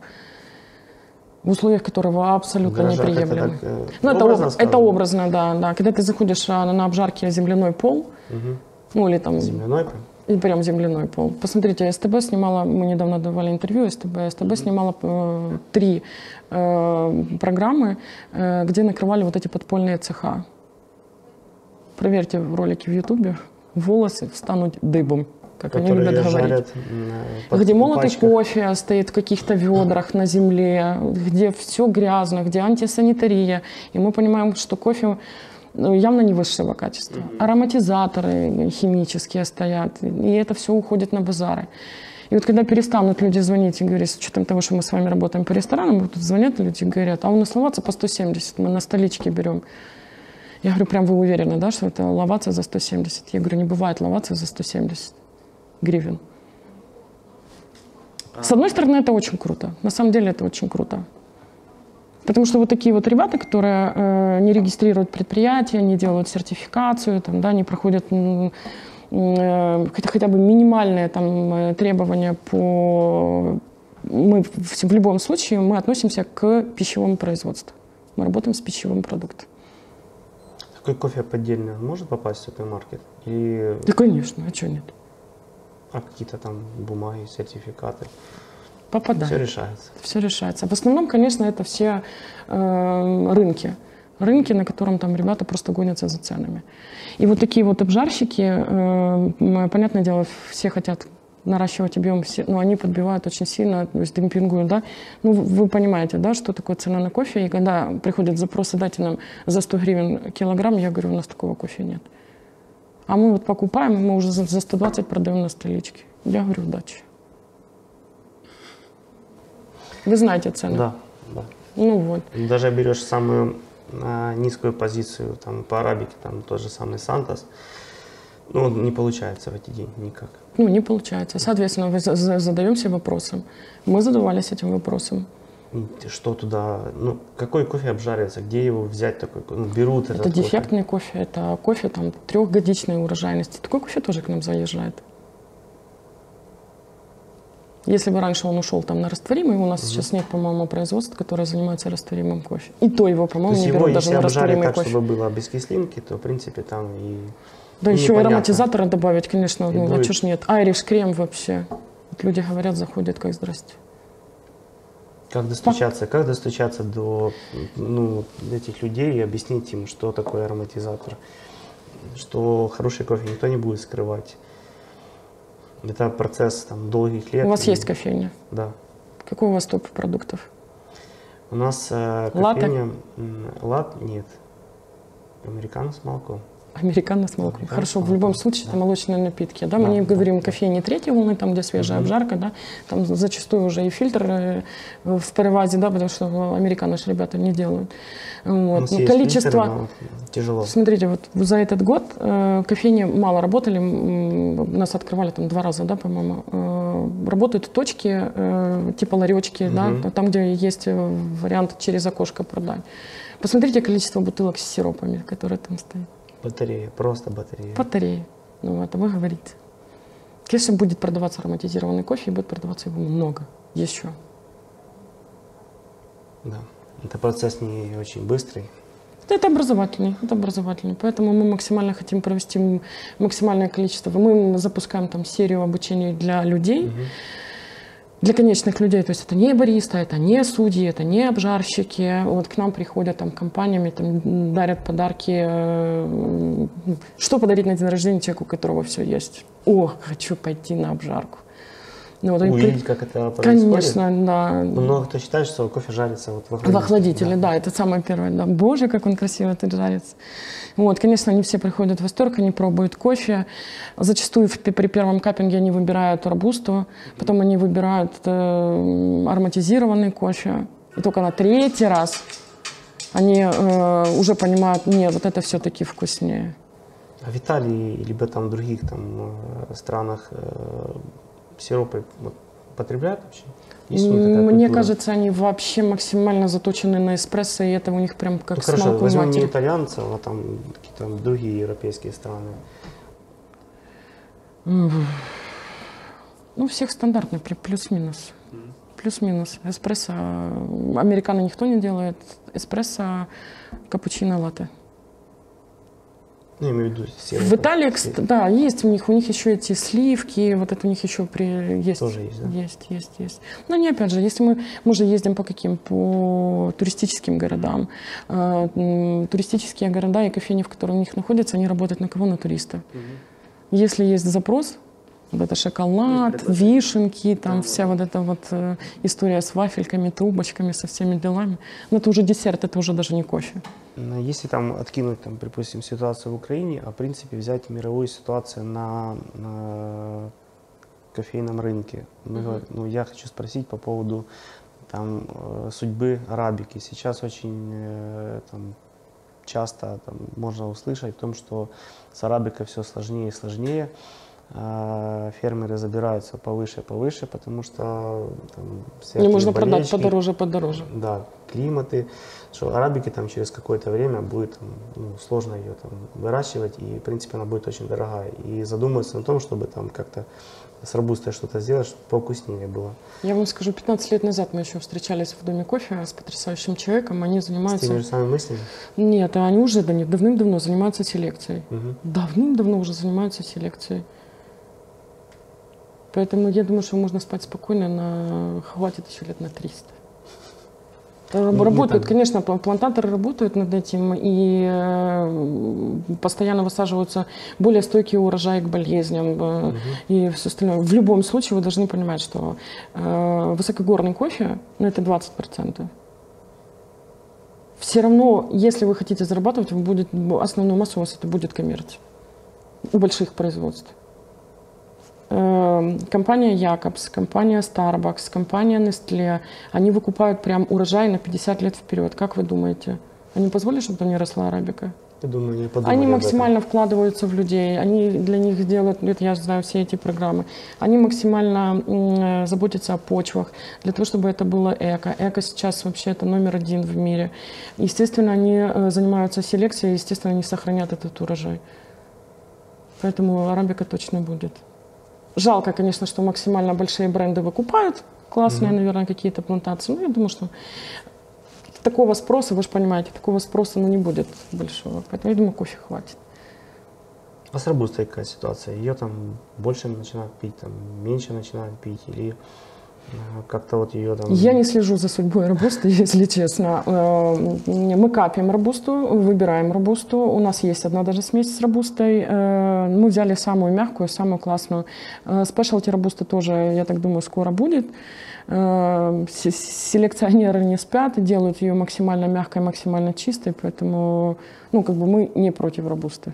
[SPEAKER 1] в условиях которого абсолютно неприемлемы. Это, так, ну, это, образно, это образно, да, да. Когда ты заходишь на, на обжарке земляной пол, угу. ну или там...
[SPEAKER 2] Земляной пол?
[SPEAKER 1] И прям земляной пол. Посмотрите, СТБ снимала, мы недавно давали интервью, СТБ, СТБ mm-hmm. снимала э, три э, программы, э, где накрывали вот эти подпольные цеха. Проверьте в ролике в Ютубе, волосы встанут дыбом, как Которые они любят говорить. Под, где молотый пачках. Кофе стоит в каких-то ведрах на земле, где все грязно, где антисанитария. И мы понимаем, что кофе явно не высшего качества. Mm-hmm. Ароматизаторы химические стоят, и это все уходит на базары. И вот когда перестанут люди звонить и говорить, с учетом того, что мы с вами работаем по ресторанам, вот тут звонят люди и говорят, а у нас лаваца по сто семьдесят, мы на столичке берем. Я говорю, прям вы уверены, да, что это лаваца за сто семьдесят? Я говорю, не бывает лаваца за сто семьдесят гривен. А... С одной стороны, это очень круто. На самом деле это очень круто. Потому что вот такие вот ребята, которые э, не регистрируют предприятия, не делают сертификацию, там, да, не проходят э, хотя, хотя бы минимальные там, требования по... Мы в, в любом случае мы относимся к пищевому производству. Мы работаем с пищевым продуктом.
[SPEAKER 2] Такой кофе поддельный может попасть в супермаркет? И...
[SPEAKER 1] Да, конечно, а что нет?
[SPEAKER 2] А какие-то там бумаги, сертификаты?
[SPEAKER 1] Попадает.
[SPEAKER 2] Все решается.
[SPEAKER 1] Все решается. В основном, конечно, это все э, рынки. Рынки, на котором там ребята просто гонятся за ценами. И вот такие вот обжарщики, э, понятное дело, все хотят наращивать объем, все, но они подбивают очень сильно, то есть демпингуют, да. Ну, вы понимаете, да, что такое цена на кофе. И когда приходят запросы, дайте нам за сто гривен килограмм, я говорю, у нас такого кофе нет. А мы вот покупаем, мы уже за сто двадцать продаем на столичке. Я говорю, удачи. Вы знаете цены?
[SPEAKER 2] Да, да.
[SPEAKER 1] Ну вот.
[SPEAKER 2] Даже берешь самую а, низкую позицию там, по арабике, там тот же самый Сантос, Ну, не получается в эти дни никак.
[SPEAKER 1] Ну, не получается. Соответственно, вы за- за- задаем себе вопросом. Мы задавались этим вопросом.
[SPEAKER 2] Что туда, ну, какой кофе обжаривается, где его взять такой, ну, берут этот
[SPEAKER 1] Это
[SPEAKER 2] кофе?
[SPEAKER 1] дефектный кофе, это кофе там трехгодичной урожайности. Такой кофе тоже к нам заезжает. Если бы раньше он ушел там на растворимый, у нас угу. сейчас нет, по-моему, производств, которое занимается растворимым кофе. И то его, по-моему, не
[SPEAKER 2] его,
[SPEAKER 1] берут даже на растворимый
[SPEAKER 2] так,
[SPEAKER 1] кофе.
[SPEAKER 2] чтобы было без кислинки, то, в принципе, там и
[SPEAKER 1] Да,
[SPEAKER 2] и
[SPEAKER 1] еще
[SPEAKER 2] непонятно.
[SPEAKER 1] ароматизаторы добавить, конечно,
[SPEAKER 2] И
[SPEAKER 1] ну, а
[SPEAKER 2] будет.
[SPEAKER 1] чё ж нет. Айриш крем вообще. Вот люди говорят, заходят, как здрасте.
[SPEAKER 2] Как достучаться, как достучаться до, ну, этих людей и объяснить им, что такое ароматизатор, что хороший кофе никто не будет скрывать. Это процесс там, долгих лет.
[SPEAKER 1] У вас
[SPEAKER 2] и...
[SPEAKER 1] есть кофейня?
[SPEAKER 2] Да.
[SPEAKER 1] Какой у вас топ продуктов?
[SPEAKER 2] У нас э, кофейня... Лат? Нет. Американо с молоком.
[SPEAKER 1] Американо с молоком.
[SPEAKER 2] Американо
[SPEAKER 1] Хорошо,
[SPEAKER 2] с
[SPEAKER 1] в любом
[SPEAKER 2] молоком.
[SPEAKER 1] случае
[SPEAKER 2] Да.
[SPEAKER 1] это молочные напитки. Да?
[SPEAKER 2] Да,
[SPEAKER 1] Мы не
[SPEAKER 2] да,
[SPEAKER 1] говорим
[SPEAKER 2] да.
[SPEAKER 1] кофейни третьей волны, там, где свежая
[SPEAKER 2] Мгм.
[SPEAKER 1] обжарка, да? Там зачастую уже и фильтр э, в перевазе, да, потому что американо же ребята не делают.
[SPEAKER 2] У
[SPEAKER 1] Вот.
[SPEAKER 2] нас
[SPEAKER 1] Ну,
[SPEAKER 2] есть
[SPEAKER 1] количество...
[SPEAKER 2] фильтр, но тяжело.
[SPEAKER 1] Смотрите, вот за этот год э, кофейни мало работали, м, нас открывали там два раза, да, по-моему. Э, работают точки, э, типа ларечки,
[SPEAKER 2] Мгм.
[SPEAKER 1] да, там, где есть э, вариант через окошко продать. Посмотрите количество бутылок с сиропами, которые там стоят.
[SPEAKER 2] Батарея, просто батарея.
[SPEAKER 1] Батареи. Ну, это вы говорите. Если будет продаваться ароматизированный кофе, и будет продаваться его много. Еще.
[SPEAKER 2] Да. Это процесс не очень быстрый.
[SPEAKER 1] Это образовательный, это образовательный. Поэтому мы максимально хотим провести м- максимальное количество. Мы запускаем там серию обучений для людей,
[SPEAKER 2] Мгм.
[SPEAKER 1] для конечных людей. То есть это не бариста, это не судьи, это не обжарщики. Вот к нам приходят там компаниями, там дарят подарки. э, Что подарить на день рождения человеку, у которого все есть? О, хочу пойти на обжарку. Ну, вот они при-
[SPEAKER 2] Увидеть, как это происходит.
[SPEAKER 1] Конечно, да.
[SPEAKER 2] Много кто считает, что кофе жарится вот в
[SPEAKER 1] В
[SPEAKER 2] охладителе.
[SPEAKER 1] охладителе, да, это самое первое. Да. Боже, как он красиво тут жарится. Вот, конечно, они все приходят в восторг, они пробуют кофе. Зачастую в- при первом каппинге они выбирают робусту, потом они выбирают э, ароматизированный кофе. И только на третий раз они э, уже понимают, нет, вот это все-таки вкуснее.
[SPEAKER 2] А в Италии, либо там в других там, э, странах э, сиропы вот, потребляют вообще? Есть у них такая
[SPEAKER 1] Мне
[SPEAKER 2] культура?
[SPEAKER 1] кажется, они вообще максимально заточены на эспрессо, и это у них прям как
[SPEAKER 2] Ну
[SPEAKER 1] с
[SPEAKER 2] хорошо,
[SPEAKER 1] молоком
[SPEAKER 2] возьмем
[SPEAKER 1] матери.
[SPEAKER 2] не итальянцев, а там какие-то другие европейские страны.
[SPEAKER 1] Ну, всех стандартный, при- плюс-минус. Плюс-минус. Эспрессо, э, американо никто не делает. Эспрессо, капучино, латте.
[SPEAKER 2] Ну, я имею в виду сиропы.
[SPEAKER 1] В Италии, кст- да, есть у них, у них еще эти сливки, вот это у них еще при, есть.
[SPEAKER 2] Тоже есть, да?
[SPEAKER 1] Есть, есть, есть. Но не опять же, если мы, мы же ездим по каким? По туристическим городам. Э, м, туристические города и кофейни, в которых у них находятся, они работают на кого? На туриста. Если есть запрос, вот это шоколад, вишенки, там вся вот эта вот э, история с вафельками, трубочками, со всеми делами. Но это уже десерт, это уже даже не кофе.
[SPEAKER 2] Но Если там откинуть, там, допустим, ситуацию в Украине, а в принципе взять мировую ситуацию на, на кофейном рынке, мы говорим, ну, я хочу спросить по поводу там, э, судьбы арабики. Сейчас очень э, там, часто там, можно услышать о том, что с арабикой все сложнее и сложнее. А фермеры забираются повыше и повыше, потому что там,
[SPEAKER 1] Не
[SPEAKER 2] всякие
[SPEAKER 1] можно продать
[SPEAKER 2] болельщики,
[SPEAKER 1] подороже, подороже.
[SPEAKER 2] да, климаты, что арабики там через какое-то время будет там, ну, сложно ее там выращивать, и в принципе она будет очень дорогая. И задумываться о том, чтобы там как-то с робустой что-то сделать, чтобы повкуснее было.
[SPEAKER 1] Я вам скажу, пятнадцать лет назад мы еще встречались в Доме кофе с потрясающим человеком. Они
[SPEAKER 2] С теми
[SPEAKER 1] занимаются...
[SPEAKER 2] же самыми мыслями.
[SPEAKER 1] Нет, они уже да, нет, давным-давно занимаются селекцией.
[SPEAKER 2] Мгм.
[SPEAKER 1] Давным-давно уже занимаются селекцией. Поэтому я думаю, что можно спать спокойно, на... хватит еще лет на триста. Раб-
[SPEAKER 2] Не- не
[SPEAKER 1] Работают,
[SPEAKER 2] так.
[SPEAKER 1] конечно, пла- плантаторы работают над этим, и э, постоянно высаживаются более стойкие урожаи к болезням э, и все остальное. В любом случае вы должны понимать, что э, высокогорный кофе, ну, это двадцать процентов. Все равно, если вы хотите зарабатывать, вы будет, основную массу у вас это будет коммерция у больших производств. Э, Компания Якобс, компания Starbucks, компания Nestle, они выкупают прям урожай на пятьдесят лет вперед. Как вы думаете, они позволят, чтобы там не росла арабика?
[SPEAKER 2] Я думаю, они подумали
[SPEAKER 1] Они
[SPEAKER 2] об
[SPEAKER 1] максимально
[SPEAKER 2] этом.
[SPEAKER 1] вкладываются в людей, они для них делают, это я знаю все эти программы, они максимально м, заботятся о почвах, для того, чтобы это было эко. Эко сейчас вообще это номер один в мире. Естественно, они э, занимаются селекцией, естественно, они сохранят этот урожай. Поэтому арабика точно будет. Жалко, конечно, что максимально большие бренды выкупают, классные, угу. наверное, какие-то плантации, но я думаю, что такого спроса, вы же понимаете, такого спроса ну, не будет большого. Поэтому я думаю, кофе хватит.
[SPEAKER 2] А с робустой какая ситуация? Ее там больше начинают пить, там меньше начинают пить? Или как-то вот ее там...
[SPEAKER 1] Я не слежу за судьбой робусты, если честно. Мы капаем робусту, выбираем робусту. У нас есть одна даже смесь с робустой. Мы взяли самую мягкую, самую классную. Спешлти робуста тоже, я так думаю, скоро будет. Селекционеры не спят, делают ее максимально мягкой, максимально чистой, поэтому ну, как бы мы не против робусты.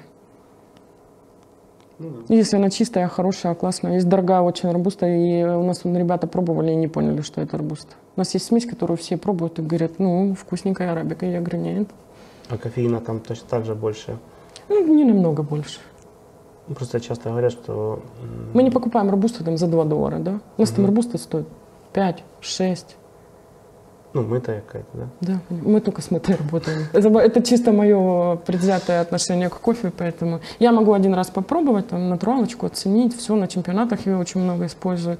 [SPEAKER 1] Ну, да. Если она чистая, хорошая, классная. Есть дорогая очень робуста, и у нас вон, ребята пробовали и не поняли, что это робуста. У нас есть смесь, которую все пробуют и говорят, ну, вкусненькая арабика. Я говорю, нет.
[SPEAKER 2] А кофеина там точно так же больше?
[SPEAKER 1] Ну, не намного больше.
[SPEAKER 2] Просто часто говорят, что...
[SPEAKER 1] Мы не покупаем робусту там за два доллара, да? У нас угу. там робуста стоит пять-шесть.
[SPEAKER 2] Ну, мытая какая-то, да?
[SPEAKER 1] Да, мы только с мытой работаем. Это, это чисто мое предвзятое отношение к кофе, поэтому я могу один раз попробовать, там, натуралочку оценить, все, на чемпионатах я очень много использую.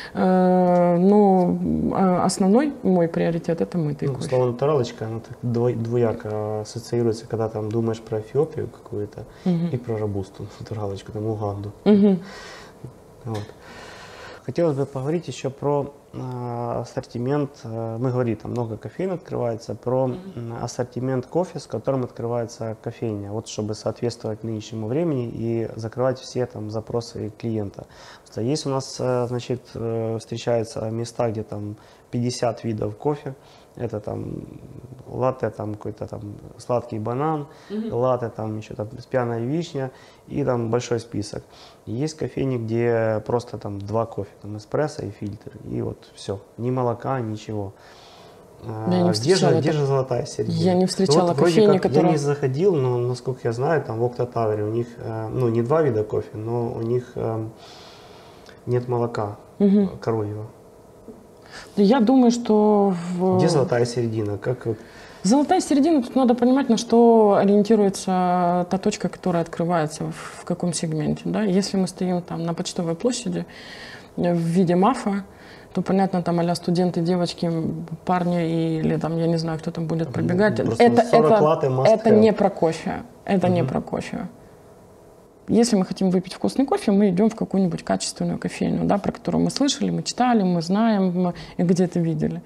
[SPEAKER 1] Но основной мой приоритет – это мытый
[SPEAKER 2] ну,
[SPEAKER 1] кофе.
[SPEAKER 2] Слово натуралочка, оно так двояко ассоциируется, когда там думаешь про Эфиопию какую-то угу. и про робусту, натуралочку, там, Уганду. Угу. Вот. Хотелось бы поговорить еще про э, ассортимент. Э, мы говорили, там много кофеин открывается, про mm-hmm. ассортимент кофе, с которым открывается кофейня. Вот чтобы соответствовать нынешнему времени и закрывать все там запросы клиента. Есть у нас, э, значит, э, встречаются места, где там пятьдесят видов кофе. Это там латте, там какой-то там сладкий банан, mm-hmm. латте, там еще там пьяная вишня и там большой список. И есть кофейни, где просто там два кофе, там эспрессо и фильтр, и вот все, ни молока, ничего.
[SPEAKER 1] Я не
[SPEAKER 2] где, же,
[SPEAKER 1] это...
[SPEAKER 2] где же золотая середина?
[SPEAKER 1] Я не встречала
[SPEAKER 2] вот,
[SPEAKER 1] кофейни,
[SPEAKER 2] как,
[SPEAKER 1] которая...
[SPEAKER 2] Я не заходил, но насколько я знаю, там в Октотауэре у них, ну не два вида кофе, но у них нет молока mm-hmm. коровьего.
[SPEAKER 1] Я думаю, что... В...
[SPEAKER 2] Где золотая середина? Как...
[SPEAKER 1] Золотая середина, тут надо понимать, на что ориентируется та точка, которая открывается, в каком сегменте. Да? Если мы стоим там на Почтовой площади в виде мафа, то, понятно, там а-ля студенты, девочки, парни или там, я не знаю, кто там будет пробегать.
[SPEAKER 2] Ну,
[SPEAKER 1] это это, это
[SPEAKER 2] have.
[SPEAKER 1] не про кофе. Это угу. не про кофе. Если мы хотим выпить вкусный кофе, мы идем в какую-нибудь качественную кофейню, да, про которую мы слышали, мы читали, мы знаем, мы и где-то видели.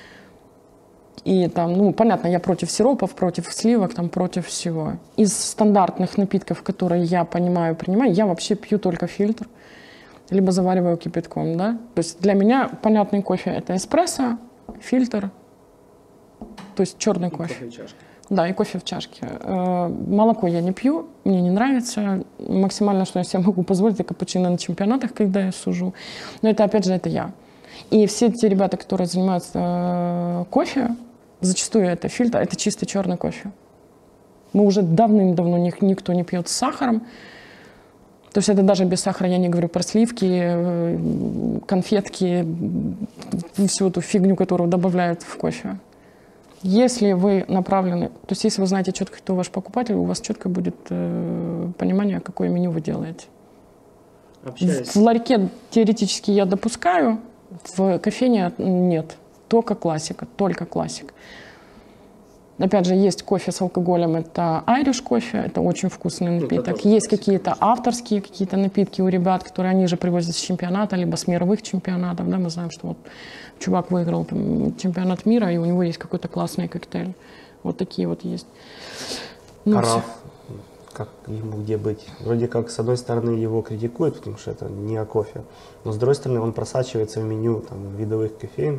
[SPEAKER 1] И там, ну, понятно, я против сиропов, против сливок, там, против всего. Из стандартных напитков, которые я понимаю, принимаю, я вообще пью только фильтр, либо завариваю кипятком, да. То есть для меня понятный кофе – это эспрессо, фильтр, то есть черный кофе.
[SPEAKER 2] Кофе в чашке.
[SPEAKER 1] Да, и кофе в чашке. Молоко я не пью, мне не нравится. Максимально, что я себе могу позволить, это капучино на чемпионатах, когда я сужу. Но это, опять же, это я. И все те ребята, которые занимаются кофе, зачастую это фильтр, это чистый черный кофе. Мы уже давным-давно никто не пьет с сахаром. То есть это даже без сахара, я не говорю про сливки, конфетки, всю эту фигню, которую добавляют в кофе. Если вы направлены, то есть если вы знаете четко, кто ваш покупатель, у вас четко будет э, понимание, какое меню вы делаете. В, в ларьке теоретически я допускаю, в кофейне нет. Только классика, только классика. Опять же, есть кофе с алкоголем, это Irish кофе, это очень вкусный напиток. Ну, есть какие-то авторские какие-то напитки у ребят, которые они же привозят с чемпионата, либо с мировых чемпионатов. Да, мы знаем, что вот чувак выиграл там, чемпионат мира, и у него есть какой-то классный коктейль. Вот такие вот есть. Ну,
[SPEAKER 2] Араф, как ему где быть? Вроде как, с одной стороны, его критикуют, потому что это не о кофе, но с другой стороны, он просачивается в меню там, видовых кофеин.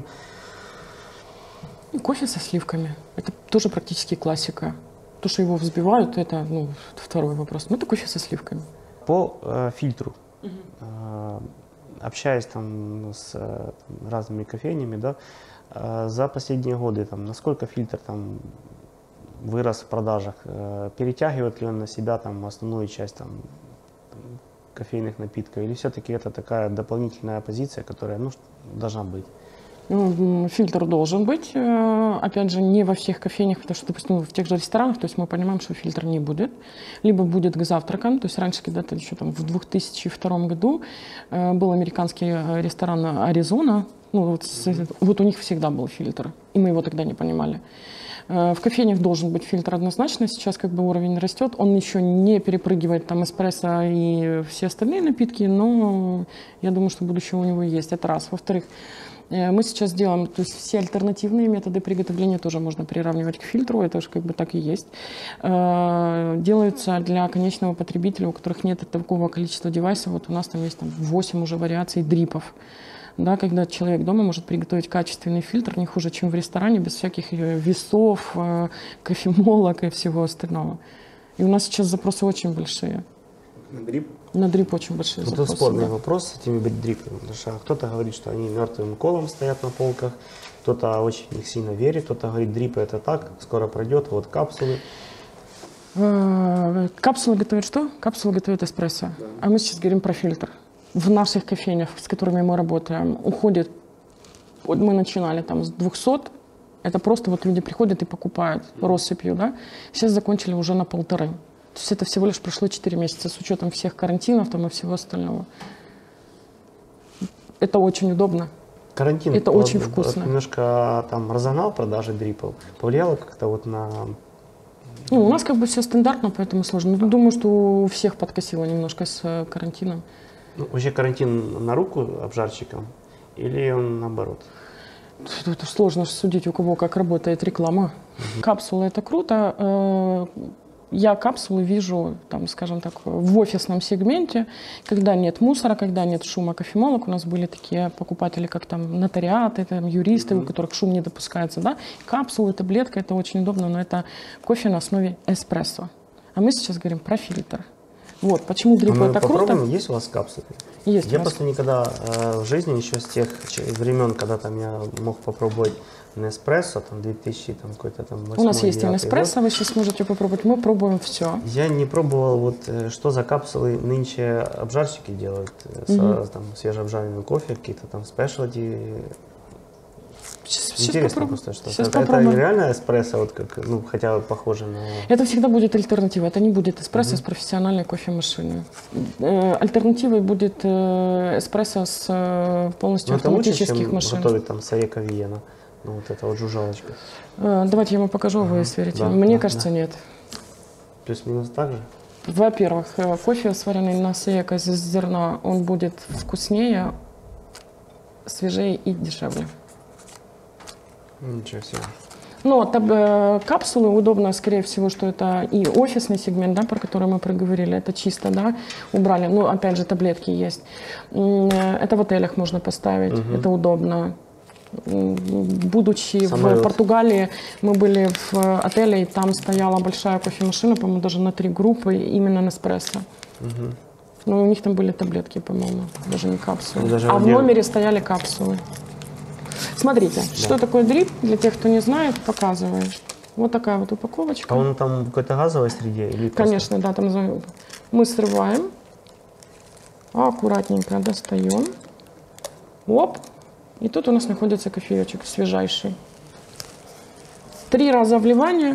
[SPEAKER 1] Кофе со сливками. Это тоже практически классика. То, что его взбивают, это ну, второй вопрос. Но это кофе со сливками.
[SPEAKER 2] По э, фильтру. Угу. Э, общаясь там, с э, разными кофейнями, да, э, за последние годы, там, насколько фильтр там, вырос в продажах. Перетягивает ли он на себя там основную часть там кофейных напитков, или все-таки это такая дополнительная позиция, которая, ну, должна быть?
[SPEAKER 1] Ну, фильтр должен быть, опять же, не во всех кофейнях, потому что, допустим, в тех же ресторанах, то есть мы понимаем, что фильтр не будет, либо будет к завтракам, то есть раньше, когда-то еще там в две тысячи втором году был американский ресторан «Аризона», ну, вот, вот у них всегда был фильтр, и мы его тогда не понимали. В кофейнях должен быть фильтр однозначно, сейчас как бы уровень растет, он еще не перепрыгивает там эспрессо и все остальные напитки, но я думаю, что будущее у него есть, это раз. Во-вторых, мы сейчас делаем, то есть все альтернативные методы приготовления тоже можно приравнивать к фильтру, это же как бы так и есть. Делаются для конечного потребителя, у которых нет такого количества девайсов, вот у нас там есть там восемь уже вариаций дрипов. Да, когда человек дома может приготовить качественный фильтр, не хуже, чем в ресторане, без всяких весов, кофемолок и всего остального. И у нас сейчас запросы очень большие.
[SPEAKER 2] На дрип?
[SPEAKER 1] На дрип очень большие
[SPEAKER 2] вот
[SPEAKER 1] запросы.
[SPEAKER 2] Тут спорный
[SPEAKER 1] да.
[SPEAKER 2] вопрос с этими дрипами. Кто-то говорит, что они мертвым колом стоят на полках, кто-то очень их сильно верит, кто-то говорит, дрипы это так, скоро пройдет, вот капсулы.
[SPEAKER 1] Капсулы готовят что? Капсулы готовят эспрессо. Да. А мы сейчас говорим про фильтр. В наших кофейнях, с которыми мы работаем, уходит, вот мы начинали там с двухсот, это просто вот люди приходят и покупают россыпью, да, сейчас закончили уже на полторы. То есть это всего лишь прошло четыре месяца с учетом всех карантинов там и всего остального. Это очень удобно.
[SPEAKER 2] Карантин
[SPEAKER 1] это
[SPEAKER 2] по,
[SPEAKER 1] очень вкусно.
[SPEAKER 2] Немножко там разогнал продажи дрипов, повлияло как-то вот на...
[SPEAKER 1] Ну, у нас как бы все стандартно, поэтому сложно. Но думаю, что у всех подкосило немножко с карантином.
[SPEAKER 2] Ну, вообще карантин на руку обжарщикам или он наоборот?
[SPEAKER 1] Это сложно судить, у кого как работает реклама. Угу. Капсулы — это круто. Я капсулы вижу, там, скажем так, в офисном сегменте, когда нет мусора, когда нет шума кофемолок. У нас были такие покупатели, как там нотариаты, там, юристы, mm-hmm. у которых шум не допускается. Да? Капсулы, таблетка — это очень удобно, но это кофе на основе эспрессо. А мы сейчас говорим про фильтр. Вот, почему дрип
[SPEAKER 2] а
[SPEAKER 1] это круто?
[SPEAKER 2] Есть у вас капсулы?
[SPEAKER 1] Есть.
[SPEAKER 2] Я просто никогда э, в жизни, еще с тех времен, когда там я мог попробовать Неспрессо, там две тысячи там какой-то там восьмой,
[SPEAKER 1] у нас есть и Неспрессо,
[SPEAKER 2] год.
[SPEAKER 1] Вы сейчас можете попробовать. Мы пробуем все.
[SPEAKER 2] Я не пробовал, вот что за капсулы нынче обжарщики делают.
[SPEAKER 1] Угу.
[SPEAKER 2] С, там, свежеобжаренный кофе, какие-то там спешлти.
[SPEAKER 1] Сейчас,
[SPEAKER 2] Интересно
[SPEAKER 1] сейчас
[SPEAKER 2] просто, что
[SPEAKER 1] сейчас
[SPEAKER 2] это, это реально эспрессо, вот как, ну, хотя бы похоже на...
[SPEAKER 1] Это всегда будет альтернатива. Это не будет эспрессо угу. с профессиональной кофемашиной. Э, альтернативой будет э, эспрессо с э, полностью
[SPEAKER 2] Но
[SPEAKER 1] автоматических
[SPEAKER 2] это лучше, чем
[SPEAKER 1] машин.
[SPEAKER 2] готовить там Саека Виена. Ну, вот это вот жужжалочка.
[SPEAKER 1] Э, давайте я вам покажу, ага. вы сверите.
[SPEAKER 2] Да,
[SPEAKER 1] Мне
[SPEAKER 2] да,
[SPEAKER 1] кажется,
[SPEAKER 2] да.
[SPEAKER 1] нет.
[SPEAKER 2] Плюс-минус так же?
[SPEAKER 1] Во-первых, кофе, сваренный на Саека из зерна, он будет вкуснее, свежее и дешевле.
[SPEAKER 2] Ничего себе.
[SPEAKER 1] Но таб, э, капсулы удобно, скорее всего, что это и офисный сегмент, да, про который мы проговорили, это чисто, да, убрали. Ну, опять же, таблетки есть. Это в отелях можно поставить, угу. это удобно. Будучи Самолет. в Португалии, мы были в отеле, и там стояла большая кофемашина, по-моему, даже на три группы, именно Неспрессо. Угу. Ну, у них там были таблетки, по-моему, даже не капсулы. Даже а в номере стояли капсулы. Смотрите, да. что такое дрип, для тех, кто не знает, показываю. Вот такая вот упаковочка.
[SPEAKER 2] А он там в какой-то газовой среде? Или
[SPEAKER 1] Конечно, да, там мы срываем, аккуратненько достаем, оп, и тут у нас находится кофеечек свежайший. Три раза вливания.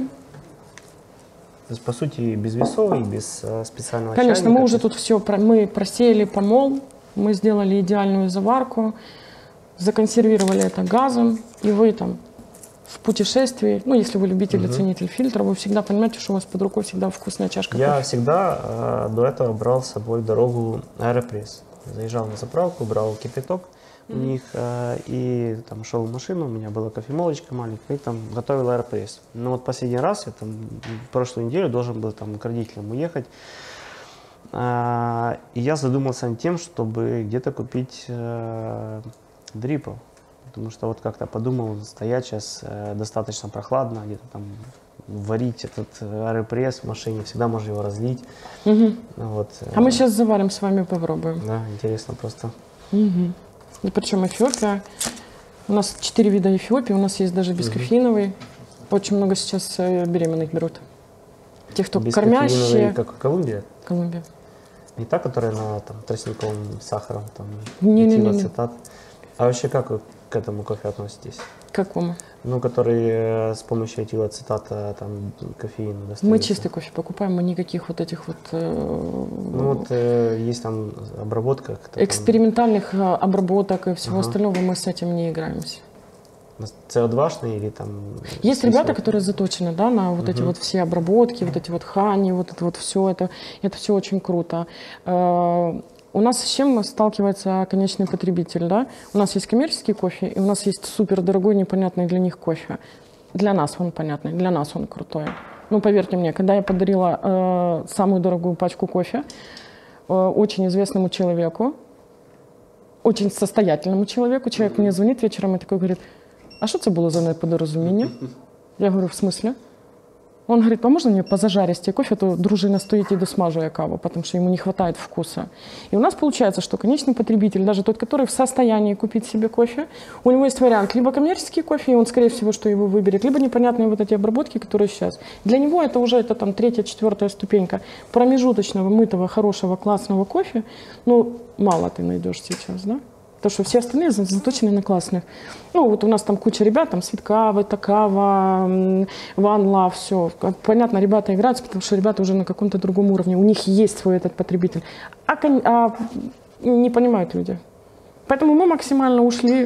[SPEAKER 2] То есть, по сути, без весов и без э, специального
[SPEAKER 1] Конечно,
[SPEAKER 2] чайника.
[SPEAKER 1] мы уже тут все, мы просеяли помол, мы сделали идеальную заварку, законсервировали это газом, и вы там в путешествии, ну, если вы любитель и угу. ценитель фильтра, вы всегда понимаете, что у вас под рукой всегда вкусная чашка
[SPEAKER 2] Я
[SPEAKER 1] кофе.
[SPEAKER 2] всегда э, до этого брал с собой в дорогу аэропресс. Заезжал на заправку, брал кипяток у mm-hmm. них, э, и там шел в машину, у меня была кофемолочка маленькая, и там готовил аэропресс. Но вот последний раз, я там прошлую неделю должен был там к родителям уехать, э, и я задумался над тем, чтобы где-то купить э, дрипов. Потому что вот как-то подумал, стоять сейчас э, достаточно прохладно, где-то там варить этот аэропресс в машине, всегда можно его разлить.
[SPEAKER 1] Угу.
[SPEAKER 2] Вот, э,
[SPEAKER 1] а мы сейчас заварим с вами, попробуем.
[SPEAKER 2] Да, интересно просто.
[SPEAKER 1] Угу. И причем Эфиопия. У нас четыре вида Эфиопии, у нас есть даже бескофеиновый. Очень много сейчас э, беременных берут. Те, кто
[SPEAKER 2] Бескофеиновые,
[SPEAKER 1] кормящие.
[SPEAKER 2] как Колумбия?
[SPEAKER 1] Колумбия.
[SPEAKER 2] Не та, которая на там, тростниковом сахаром, там,
[SPEAKER 1] Не-не-не-не.
[SPEAKER 2] этилацетат. А вообще как вы к этому кофе относитесь?
[SPEAKER 1] К какому?
[SPEAKER 2] Ну, который э, с помощью этилацетата, там, кофеин достается.
[SPEAKER 1] Мы чистый кофе покупаем, мы никаких вот этих вот... Э,
[SPEAKER 2] Ну, вот э, есть там обработка.
[SPEAKER 1] экспериментальных э, обработок и всего
[SPEAKER 2] Ага.
[SPEAKER 1] остального, мы с этим не играемся.
[SPEAKER 2] си о два-шный или там...
[SPEAKER 1] Есть ребята,
[SPEAKER 2] смесок?
[SPEAKER 1] которые заточены, да, на вот эти
[SPEAKER 2] Мгм.
[SPEAKER 1] вот все обработки, вот эти вот хани, вот это вот все, это, это все очень круто. Э, У нас с чем сталкивается конечный потребитель, да? У нас есть коммерческий кофе, и у нас есть супер дорогой, непонятный для них кофе. Для нас он понятный, для нас он крутой. Ну, поверьте мне, когда я подарила э, самую дорогую пачку кофе э, очень известному человеку, очень состоятельному человеку, человек мне звонит вечером и такой говорит: а що це було за неподорозуміння? Я говорю: в смысле? Он говорит: а можно мне позажаристее кофе, а то дружина стоит и досмаживая каву, потому что ему не хватает вкуса. И у нас получается, что конечный потребитель, даже тот, который в состоянии купить себе кофе, у него есть вариант либо коммерческий кофе, и он, скорее всего, что его выберет, либо непонятные вот эти обработки, которые сейчас. Для него это уже это там третья, четвертая ступенька промежуточного, мытого, хорошего, классного кофе. Ну, мало ты найдешь сейчас, да? Потому что все остальные заточены на классных. Ну, вот у нас там куча ребят, там Светкава, Такава, One Love, все. Понятно, ребята играются, потому что ребята уже на каком-то другом уровне. У них есть свой этот потребитель. А, а не понимают люди. Поэтому мы максимально ушли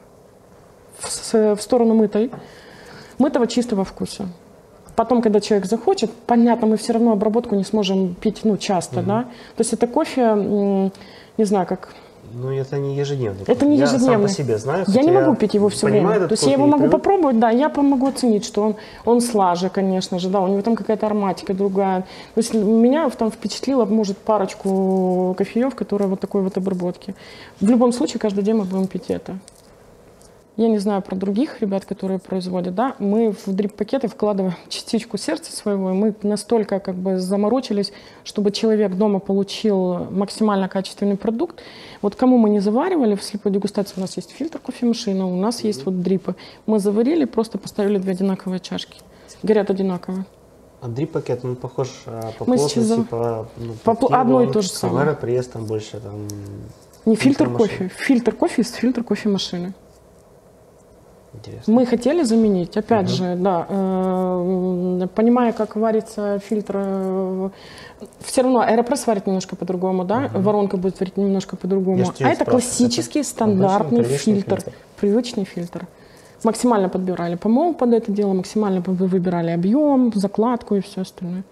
[SPEAKER 1] в, в сторону мытой, мытого чистого вкуса. Потом, когда человек захочет, понятно, мы все равно обработку не сможем пить, ну, часто, mm-hmm. да. То есть это кофе, не знаю, как...
[SPEAKER 2] Ну, это не ежедневный.
[SPEAKER 1] Это не ежедневный.
[SPEAKER 2] Я сам по себе знаю.
[SPEAKER 1] Я не могу пить его все время. То есть я его могу привык... попробовать, да, я могу оценить, что он, он слаже, конечно же, да, у него там какая-то ароматика другая. То есть меня там впечатлило, может, парочку кофеев, которые вот такой вот обработки. В любом случае, каждый день мы будем пить это. Я не знаю про других ребят, которые производят, да, мы в дрип-пакеты вкладываем частичку сердца своего, и мы настолько как бы заморочились, чтобы человек дома получил максимально качественный продукт. Вот кому мы не заваривали, в слепой дегустации у нас есть фильтр кофемашина, у нас есть вот дрипы. Мы заварили, просто поставили две одинаковые чашки. Горят одинаково.
[SPEAKER 2] А дрип-пакет, он похож по
[SPEAKER 1] мы
[SPEAKER 2] плотности,
[SPEAKER 1] сейчас...
[SPEAKER 2] по... Ну,
[SPEAKER 1] по, по одно и то же самое.
[SPEAKER 2] Аэропресс там больше, там...
[SPEAKER 1] Не фильтр кофе, фильтр кофе из фильтр кофемашины.
[SPEAKER 2] Интересно.
[SPEAKER 1] Мы хотели заменить, опять
[SPEAKER 2] угу.
[SPEAKER 1] же, да, э, понимая, как варится фильтр, э, все равно аэропресс варит немножко по-другому, да, угу. воронка будет варить немножко по-другому. А это классический, это стандартный фильтр, фильтр, привычный фильтр. Максимально подбирали помол под это дело, максимально выбирали объем, закладку и все остальное.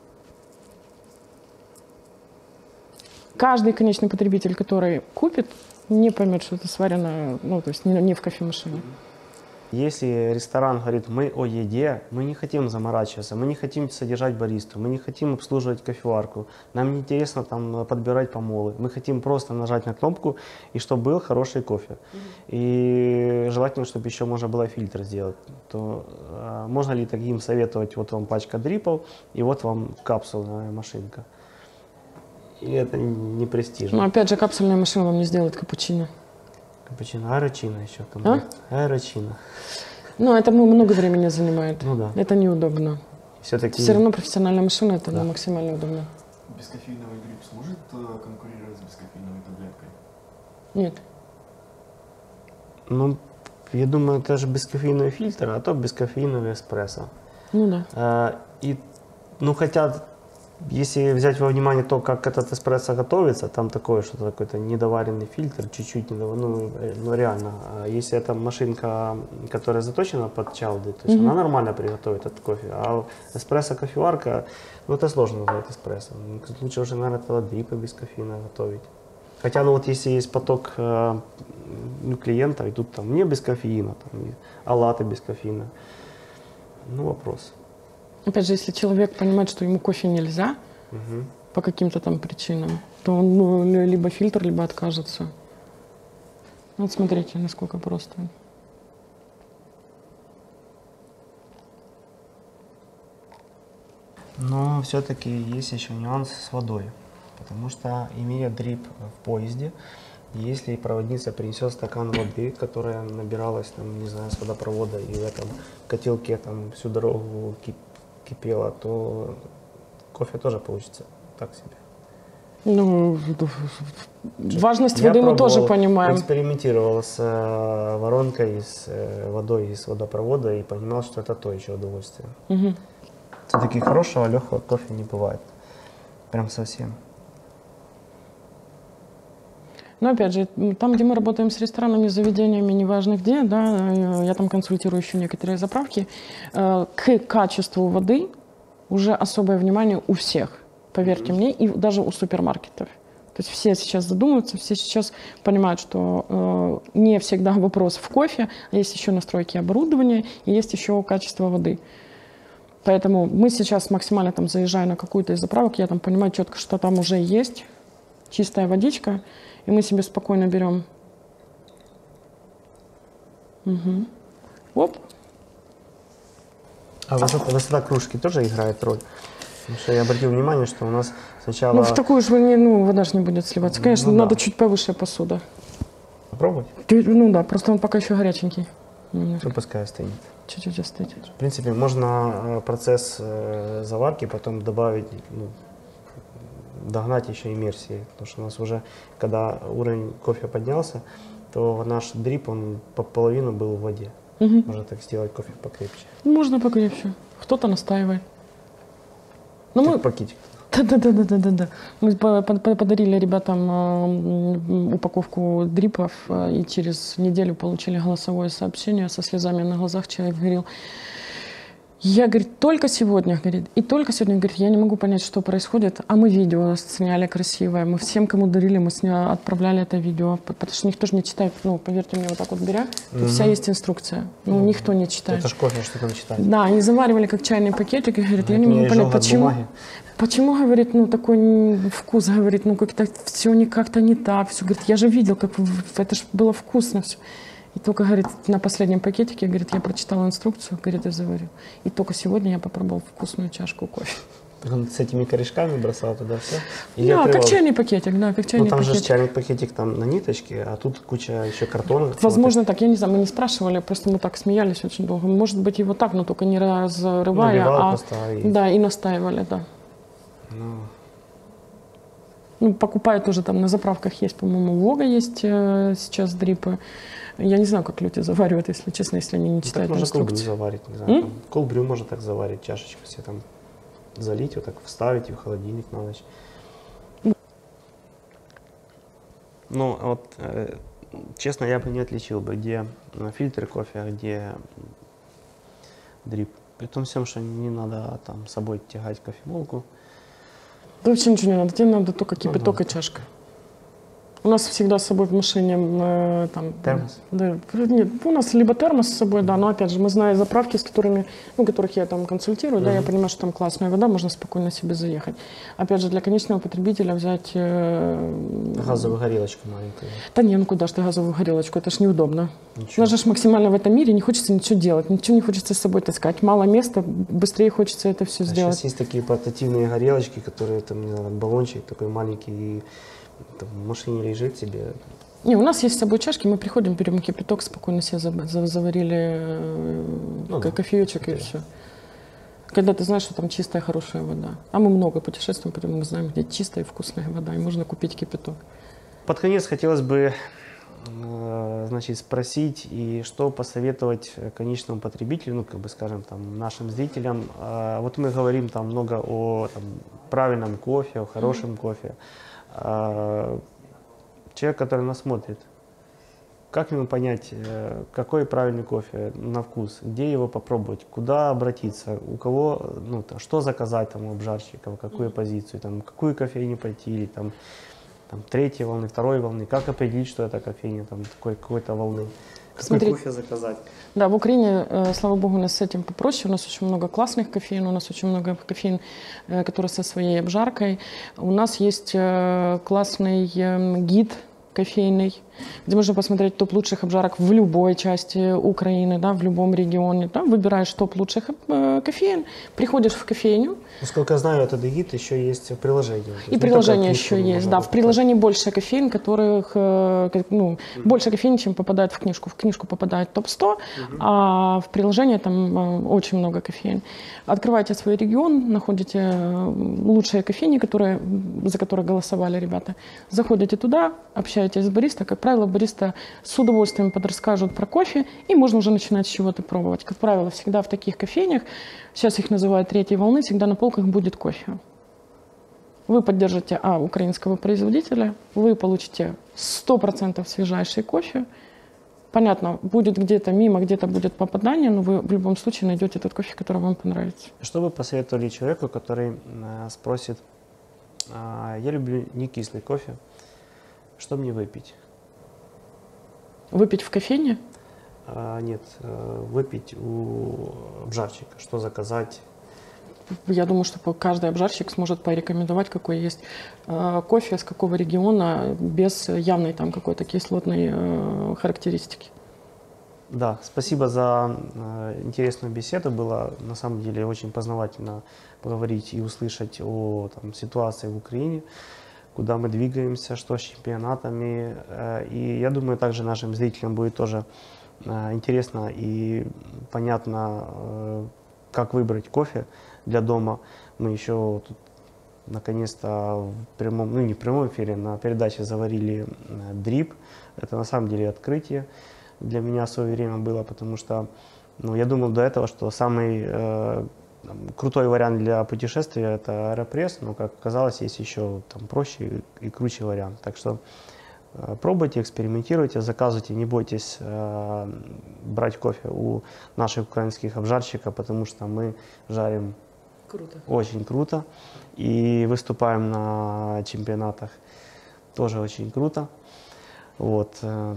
[SPEAKER 1] Каждый конечный потребитель, который купит, не поймет, что это сварено, ну, то есть не, не в кофемашине.
[SPEAKER 2] Если ресторан говорит: мы о еде, мы не хотим заморачиваться, мы не хотим содержать баристу, мы не хотим обслуживать кофеварку, нам не интересно там подбирать помолы, мы хотим просто нажать на кнопку и чтобы был хороший кофе. Mm-hmm. И желательно, чтобы еще можно было фильтр сделать. То а, можно ли таким советовать: вот вам пачка дрипов и вот вам капсульная машинка? И это не престижно.
[SPEAKER 1] Но опять же, капсульная машина вам не сделает капучино.
[SPEAKER 2] Капучино, аэрочино еще.
[SPEAKER 1] А?
[SPEAKER 2] Аэрочино.
[SPEAKER 1] Ну, это много времени занимает.
[SPEAKER 2] Ну да.
[SPEAKER 1] Это неудобно.
[SPEAKER 2] Все-таки...
[SPEAKER 1] Все равно профессиональная машина, это
[SPEAKER 2] да.
[SPEAKER 1] максимально удобно.
[SPEAKER 3] Бескофеиновый гриб сможет конкурировать с бескофеиновой таблеткой?
[SPEAKER 1] Нет.
[SPEAKER 2] Ну, я думаю, это же бескофеиновый фильтр, а то бескофеиновый эспрессо.
[SPEAKER 1] Ну да.
[SPEAKER 2] А, и, ну, хотя, если взять во внимание то, как этот эспрессо готовится, там такое что-то, какой-то недоваренный фильтр, чуть-чуть недоваренный, ну, ну, реально. А если это машинка, которая заточена под чалды, то есть mm-hmm. она нормально приготовит этот кофе. А эспрессо-кофеварка, ну, это сложно назвать эспрессо. Лучше уже, наверное, тогда дрипы без кофеина готовить. Хотя, ну, вот если есть поток э, ну, клиентов, идут там не без кофеина, там, а латте без кофеина, ну, вопрос.
[SPEAKER 1] Опять же, если человек понимает, что ему кофе нельзя угу. по каким-то там причинам, то он ну, либо фильтр, либо откажется. Вот смотрите, насколько просто.
[SPEAKER 2] Но все-таки есть еще нюанс с водой, потому что, имея дрип в поезде, Если проводница принесет стакан воды, которая набиралась, там, не знаю, с водопровода, и в этом котелке там всю дорогу кип кипела, то кофе тоже получится так себе.
[SPEAKER 1] Ну, важность
[SPEAKER 2] Я
[SPEAKER 1] воды мы тоже
[SPEAKER 2] пробовал,
[SPEAKER 1] понимаем.
[SPEAKER 2] экспериментировал с э, воронкой, с э, водой из водопровода и понимал, что это то еще удовольствие.
[SPEAKER 1] Угу.
[SPEAKER 2] Все-таки хорошего легкого кофе не бывает. Прям совсем.
[SPEAKER 1] Но опять же, там, где мы работаем с ресторанами, заведениями, неважно где, да, я там консультирую еще некоторые заправки, э, к качеству воды уже особое внимание у всех, поверьте мне, и даже у супермаркетов. То есть все сейчас задумываются, все сейчас понимают, что э, не всегда вопрос в кофе, а есть еще настройки оборудования, и есть еще качество воды. Поэтому мы сейчас максимально там заезжая на какую-то из заправок, я там понимаю четко, что там уже есть чистая водичка, и мы себе спокойно берем. Угу. Оп.
[SPEAKER 2] А высота, высота кружки тоже играет роль? Потому что я обратил внимание, что у нас сначала...
[SPEAKER 1] Ну, в такую же, не, ну, вода же не будет сливаться. Конечно,
[SPEAKER 2] Ну,
[SPEAKER 1] надо
[SPEAKER 2] да.
[SPEAKER 1] чуть повыше посуда.
[SPEAKER 2] Попробовать?
[SPEAKER 1] Ты- Ну да, просто он пока еще горяченький. Немножко.
[SPEAKER 2] Ну, пускай стоит.
[SPEAKER 1] Чуть-чуть остыть.
[SPEAKER 2] В принципе, можно э, процесс э, заварки потом добавить, ну, догнать еще иммерсии. Потому что у нас уже, когда уровень кофе поднялся, то наш дрип, он по половину был в воде.
[SPEAKER 1] Мгм.
[SPEAKER 2] Можно так сделать кофе покрепче.
[SPEAKER 1] Можно покрепче. Кто-то настаивает. Ну,
[SPEAKER 2] Как
[SPEAKER 1] мы...
[SPEAKER 2] пакетик.
[SPEAKER 1] Да-да-да-да-да-да. Мы по- по- подарили ребятам э, м, упаковку дрипов, э, и через неделю получили голосовое сообщение со слезами на глазах. Человек говорил, я, говорит, только сегодня, говорит, и только сегодня, говорит, я не могу понять, что происходит, а мы видео сняли красивое, мы всем, кому дарили, мы сня... отправляли это видео, потому что никто же не читает, ну, поверьте мне, вот так вот беря, тут вся есть инструкция, ну, никто не читает.
[SPEAKER 2] Это ж кофе, что там читать.
[SPEAKER 1] Да, они заваривали как чайный пакетик, и говорит, я
[SPEAKER 2] Это
[SPEAKER 1] не
[SPEAKER 2] не
[SPEAKER 1] могу понять,
[SPEAKER 2] изжога от
[SPEAKER 1] почему,
[SPEAKER 2] бумаги.
[SPEAKER 1] почему, говорит, ну, такой н- вкус, говорит, ну, как-то все не как-то не так, все, говорит, я же видел, как в- это же было вкусно все. И только, говорит, на последнем пакетике, говорит, я прочитала инструкцию, говорит, и заварил. И только сегодня я попробовал вкусную чашку кофе.
[SPEAKER 2] Он с этими корешками бросал туда все? Или
[SPEAKER 1] Да,
[SPEAKER 2] открывал?
[SPEAKER 1] как чайный пакетик, да, как чайный
[SPEAKER 2] Ну, там же
[SPEAKER 1] пакетик.
[SPEAKER 2] чайный пакетик там на ниточке, а тут куча еще картона.
[SPEAKER 1] Возможно, так, я не знаю, мы не спрашивали, просто мы так смеялись очень долго. Может быть, его так, но только не разрывая,
[SPEAKER 2] Набивал
[SPEAKER 1] а
[SPEAKER 2] просто, и-
[SPEAKER 1] да, и настаивали, да.
[SPEAKER 2] Ну,
[SPEAKER 1] Ну, покупают тоже там на заправках есть, по-моему, у Вога есть э, сейчас дрипы. Я не знаю, как люди заваривают, если честно, если они не
[SPEAKER 2] ну, так
[SPEAKER 1] читают
[SPEAKER 2] можно колбрю
[SPEAKER 1] инструкции.
[SPEAKER 2] заварить, не знаю.
[SPEAKER 1] М?
[SPEAKER 2] Там, колбрю можно так заварить, чашечку себе там залить, вот так вставить и в холодильник на ночь. Ну, вот, э, честно, я бы не отличил бы, где э, фильтр кофе, а где дрип. При том всем, что не надо там с собой тягать кофемолку.
[SPEAKER 1] Да вообще ничего не надо, тебе надо только кипяток
[SPEAKER 2] да.
[SPEAKER 1] и чашка. У нас всегда с собой в машине э, там...
[SPEAKER 2] Термос?
[SPEAKER 1] Да, нет, у нас либо термос с собой, да, но опять же, мы знаем заправки, с которыми, ну, которых я там консультирую, да, я понимаю, что там классная вода, можно спокойно себе заехать. Опять же, для конечного потребителя взять... Э,
[SPEAKER 2] Газовую горелочку маленькую.
[SPEAKER 1] Да не, ну куда ж ты газовую горелочку, это ж неудобно.
[SPEAKER 2] Ничего.
[SPEAKER 1] Даже ж максимально в этом мире не хочется ничего делать, ничего не хочется с собой таскать. Мало места, быстрее хочется это все
[SPEAKER 2] А
[SPEAKER 1] сделать.
[SPEAKER 2] сейчас есть такие портативные горелочки, которые там, не знаю, баллончик такой маленький, и там, в машине лежит себе.
[SPEAKER 1] Не, у нас есть с собой чашки, мы приходим, берем кипяток, спокойно себе за- за- заварили э,
[SPEAKER 2] Ну
[SPEAKER 1] ко-
[SPEAKER 2] да,
[SPEAKER 1] кофеечек и все. Когда ты знаешь, что там чистая, хорошая вода. А мы много путешествуем, поэтому мы знаем, где чистая и вкусная вода, и можно купить кипяток.
[SPEAKER 2] Под конец хотелось бы э, значит, спросить, и что посоветовать конечному потребителю, ну, как бы, скажем, там, нашим зрителям. Э, вот мы говорим там много о там, правильном кофе, о хорошем кофе. Э, человек, который нас смотрит, как ему понять, э, какой правильный кофе на вкус, где его попробовать, куда обратиться, у кого, ну, то, что заказать там, у обжарщиков, какую позицию, там, какую кофейню пойти, или там, там, третьей волны, второй волны, как определить, что это кофейня там, такой, какой-то волны, какой
[SPEAKER 1] Смотри.
[SPEAKER 2] кофе заказать.
[SPEAKER 1] Да, в Украине, э, слава богу, у нас с этим попроще. У нас очень много классных кофеин, у нас очень много кофеин, э, которые со своей обжаркой. У нас есть э, классный э, гид кофейный, где можно посмотреть топ лучших обжарок в любой части Украины, да, в любом регионе. Да, выбираешь топ лучших э, кофеин, приходишь в кофейню.
[SPEAKER 2] Насколько я знаю, этот гид еще есть в приложении.
[SPEAKER 1] И приложение еще есть, да. В приложении больше кофеин, которых, э, ну, mm-hmm. больше кофеин, чем попадает в книжку. В книжку попадает топ сто, mm-hmm. а в приложение там э, очень много кофеин. Открываете свой регион, находите лучшие кофейни, которые, за которые голосовали ребята. Заходите туда, общаетесь с бариста. Как правило, бариста с удовольствием подрасскажут про кофе, и можно уже начинать с чего-то пробовать. Как правило, всегда в таких кофейнях, сейчас их называют третьей волны, всегда на полках будет кофе. Вы поддержите а, украинского производителя, вы получите сто процентов свежайший кофе. Понятно, будет где-то мимо, где-то будет попадание, но вы в любом случае найдете тот кофе, который вам понравится.
[SPEAKER 2] Что вы посоветовали человеку, который э, спросит, э, я люблю не кислый кофе, что мне выпить?
[SPEAKER 1] Выпить в кофейне?
[SPEAKER 2] А, нет, э, выпить у обжарщика, что заказать?
[SPEAKER 1] Я думаю, что каждый обжарщик сможет порекомендовать, какой есть э, кофе, с какого региона, без явной там какой-то кислотной э, характеристики.
[SPEAKER 2] Да, спасибо за э, интересную беседу. Было на самом деле очень познавательно поговорить и услышать о там, ситуации в Украине, куда мы двигаемся, что с чемпионатами. Э, и я думаю, также нашим зрителям будет тоже э, интересно и понятно, э, как выбрать кофе для дома. Мы еще тут наконец-то в прямом, ну не в прямом эфире, на передаче заварили дрип. Это на самом деле открытие для меня в свое время было, потому что ну, я думал до этого, что самый э, крутой вариант для путешествия это аэропресс, но как оказалось, есть еще там проще и, и круче вариант. Так что э, пробуйте, экспериментируйте, заказывайте, не бойтесь э, брать кофе у наших украинских обжарщиков, потому что мы жарим
[SPEAKER 1] Круто.
[SPEAKER 2] Очень круто. И выступаем на чемпионатах тоже очень круто. Вот.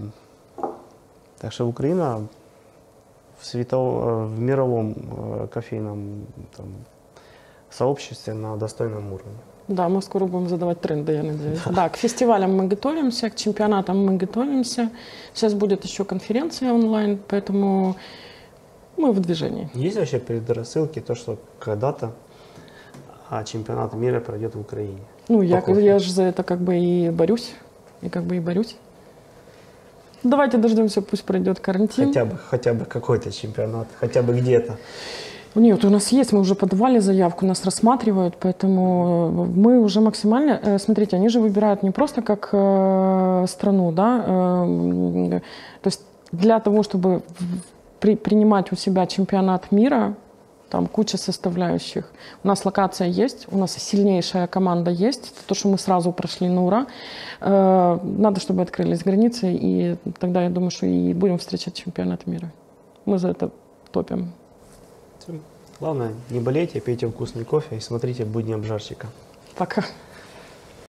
[SPEAKER 2] Так что Украина в, светов... в мировом кофейном там, сообществе на достойном уровне.
[SPEAKER 1] Да, мы скоро будем задавать тренды, я надеюсь. Да, к фестивалям мы готовимся, к чемпионатам мы готовимся. Сейчас будет еще конференция онлайн, поэтому мы в движении.
[SPEAKER 2] Есть вообще предрассылки, то, что когда-то а чемпионат мира пройдет в Украине?
[SPEAKER 1] Ну, я, я же за это как бы и борюсь, и как бы и борюсь. Давайте дождемся, пусть пройдет карантин.
[SPEAKER 2] Хотя бы, хотя бы какой-то чемпионат, хотя бы где-то.
[SPEAKER 1] Нет, у нас есть, мы уже подавали заявку, нас рассматривают, поэтому мы уже максимально... Смотрите, они же выбирают не просто как э, страну, да, э, то есть для того, чтобы при, принимать у себя чемпионат мира, там куча составляющих. У нас локация есть, у нас сильнейшая команда есть, то, что мы сразу прошли на ура. Э, надо, чтобы открылись границы, и тогда, я думаю, что и будем встречать чемпионат мира. Мы за это топим.
[SPEAKER 2] Главное, не болейте, пейте вкусный кофе и смотрите «Будни обжарщика».
[SPEAKER 1] Пока.